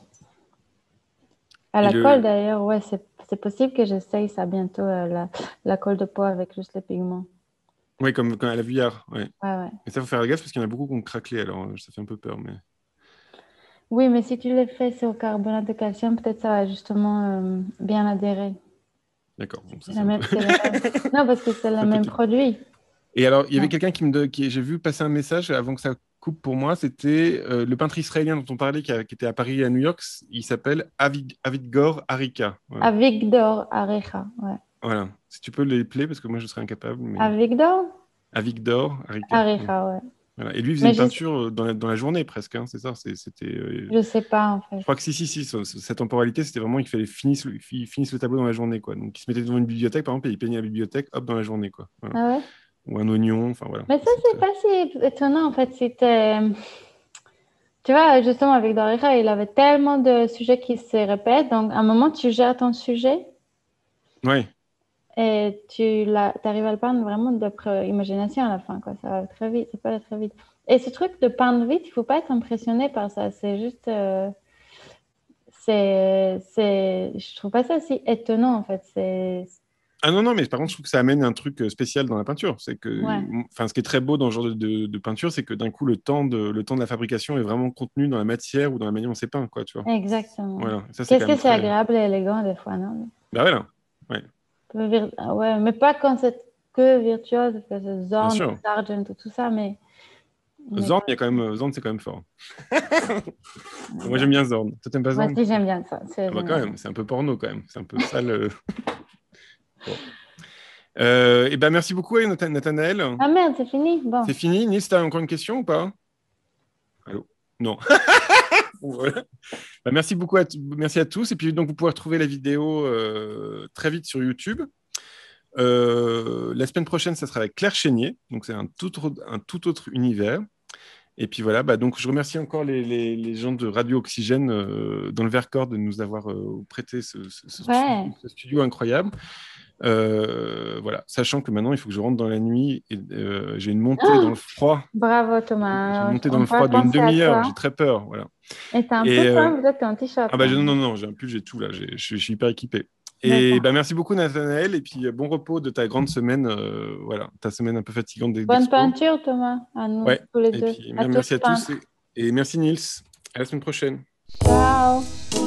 À Et la colle, le... d'ailleurs, ouais, c'est c'est possible que j'essaye ça bientôt, euh, la, la colle de peau avec juste les pigments. ouais, comme, comme à la vuillard. Ouais. Ouais, ouais. Mais ça, faut faire gaffe parce qu'il y en a beaucoup qui ont craquelé, alors euh, ça fait un peu peur. Mais... Oui, mais si tu le fais sur carbonate de calcium, peut-être ça va justement euh, bien adhérer. D'accord, bon, ça C'est c'est la un peu... même, c'est le même- Non, parce que c'est le c'est un peu même technique. produit. Et alors, il y avait Non. quelqu'un qui me... de- qui... J'ai vu passer un message avant que ça coupe pour moi, c'était euh, le peintre israélien dont on parlait, qui, a- qui était à Paris et à New York. Il s'appelle Avid... Avidgor Arika. Voilà. Avigdor Areja, ouais. Voilà. Si tu peux les player, parce que moi je serais incapable, mais... Avigdor Avigdor Arika. Ouais. Areja, ouais. Voilà. Et lui, il faisait Mais une je, peinture euh, dans la, dans la journée presque, hein, c'est ça. c'est- C'était, euh, je sais pas, en je fait. crois que si, si, si, ce- ce- cette temporalité, c'était vraiment qu'il fallait finisse le, fi- finisse le tableau dans la journée, quoi. Donc, il se mettait devant une bibliothèque, par exemple, et il peignait la bibliothèque, hop, dans la journée, quoi. Voilà. Ah ouais? Ou un oignon, enfin voilà. Mais ça, C'est c'est très... pas si étonnant, en fait. C'était... Tu vois, justement, avec Dorica, il avait tellement de sujets qui se répètent. Donc, à un moment, tu gères ton sujet Ouais. et tu arrives à le peindre vraiment d'après imagination à la fin, quoi. Ça va très vite, ça peut aller très vite. Et ce truc de peindre vite, il faut pas être impressionné par ça. C'est juste... euh, c'est, c'est... Je trouve pas ça si étonnant, en fait. C'est... Ah non, non, mais par contre, je trouve que ça amène un truc euh, spécial dans la peinture. C'est que, Ouais, enfin, ce qui est très beau dans ce genre de, de- de peinture, c'est que d'un coup, le temps de, le temps de la fabrication est vraiment contenu dans la matière ou dans la manière dont c'est peint, quoi, tu vois. exactement. Voilà. Ça, c'est Qu'est-ce quand que même c'est très... agréable et élégant, des fois, non? Bah voilà. Ouais, Peu vir- ah ouais, mais pas quand c'est que virtuose, parce que c'est bien Zorn, sûr. Sargent, tout ça, mais, mais Zorn, quand- il y a quand même... Zorn, c'est quand même fort. Moi, ouais. j'aime bien Zorn. Toi, t'aimes pas Moi Zorn? aussi, j'aime bien ça. C'est Ah bah quand génial. même, c'est un peu porno quand même. C'est un peu sale. euh. Bon. Euh, et ben merci beaucoup, Nathan- Nathanaël. Ah merde, c'est fini? Bon. C'est fini. Nils, t'as encore une question ou pas? Allô? Non. Voilà. Bah, merci beaucoup à, t- merci à tous. Et puis donc vous pouvez retrouver la vidéo euh, très vite sur YouTube. Euh, la semaine prochaine, ça sera avec Claire Chénier. Donc c'est un tout, autre- un tout autre univers. Et puis voilà, bah, donc je remercie encore les, les- les gens de Radio Oxygène euh, dans le Vercors de nous avoir euh, prêté ce, ce- ce Ouais. studio, ce studio incroyable. Euh, voilà, sachant que maintenant il faut que je rentre dans la nuit et euh, j'ai une montée dans Oh, le froid. bravo J'ai une Thomas. montée dans On le va froid d'une penser à demi-heure. toi. J'ai très peur. Voilà. Et t'as un Et peu euh, peur, peut-être t'es en t-shirt ah bah là. je- non non, j'ai un pull, j'ai tout là. J'ai- Je, je suis hyper équipé. Et D'accord. bah merci beaucoup Nathanaël et puis euh, bon repos de ta grande semaine. euh, voilà, ta semaine un peu fatigante d'e- Bonne d'expo. peinture Thomas, à nous Ouais. tous les Et deux. puis À mer- tous merci à tous peintres. et, et merci Nils. À la semaine prochaine. Ciao.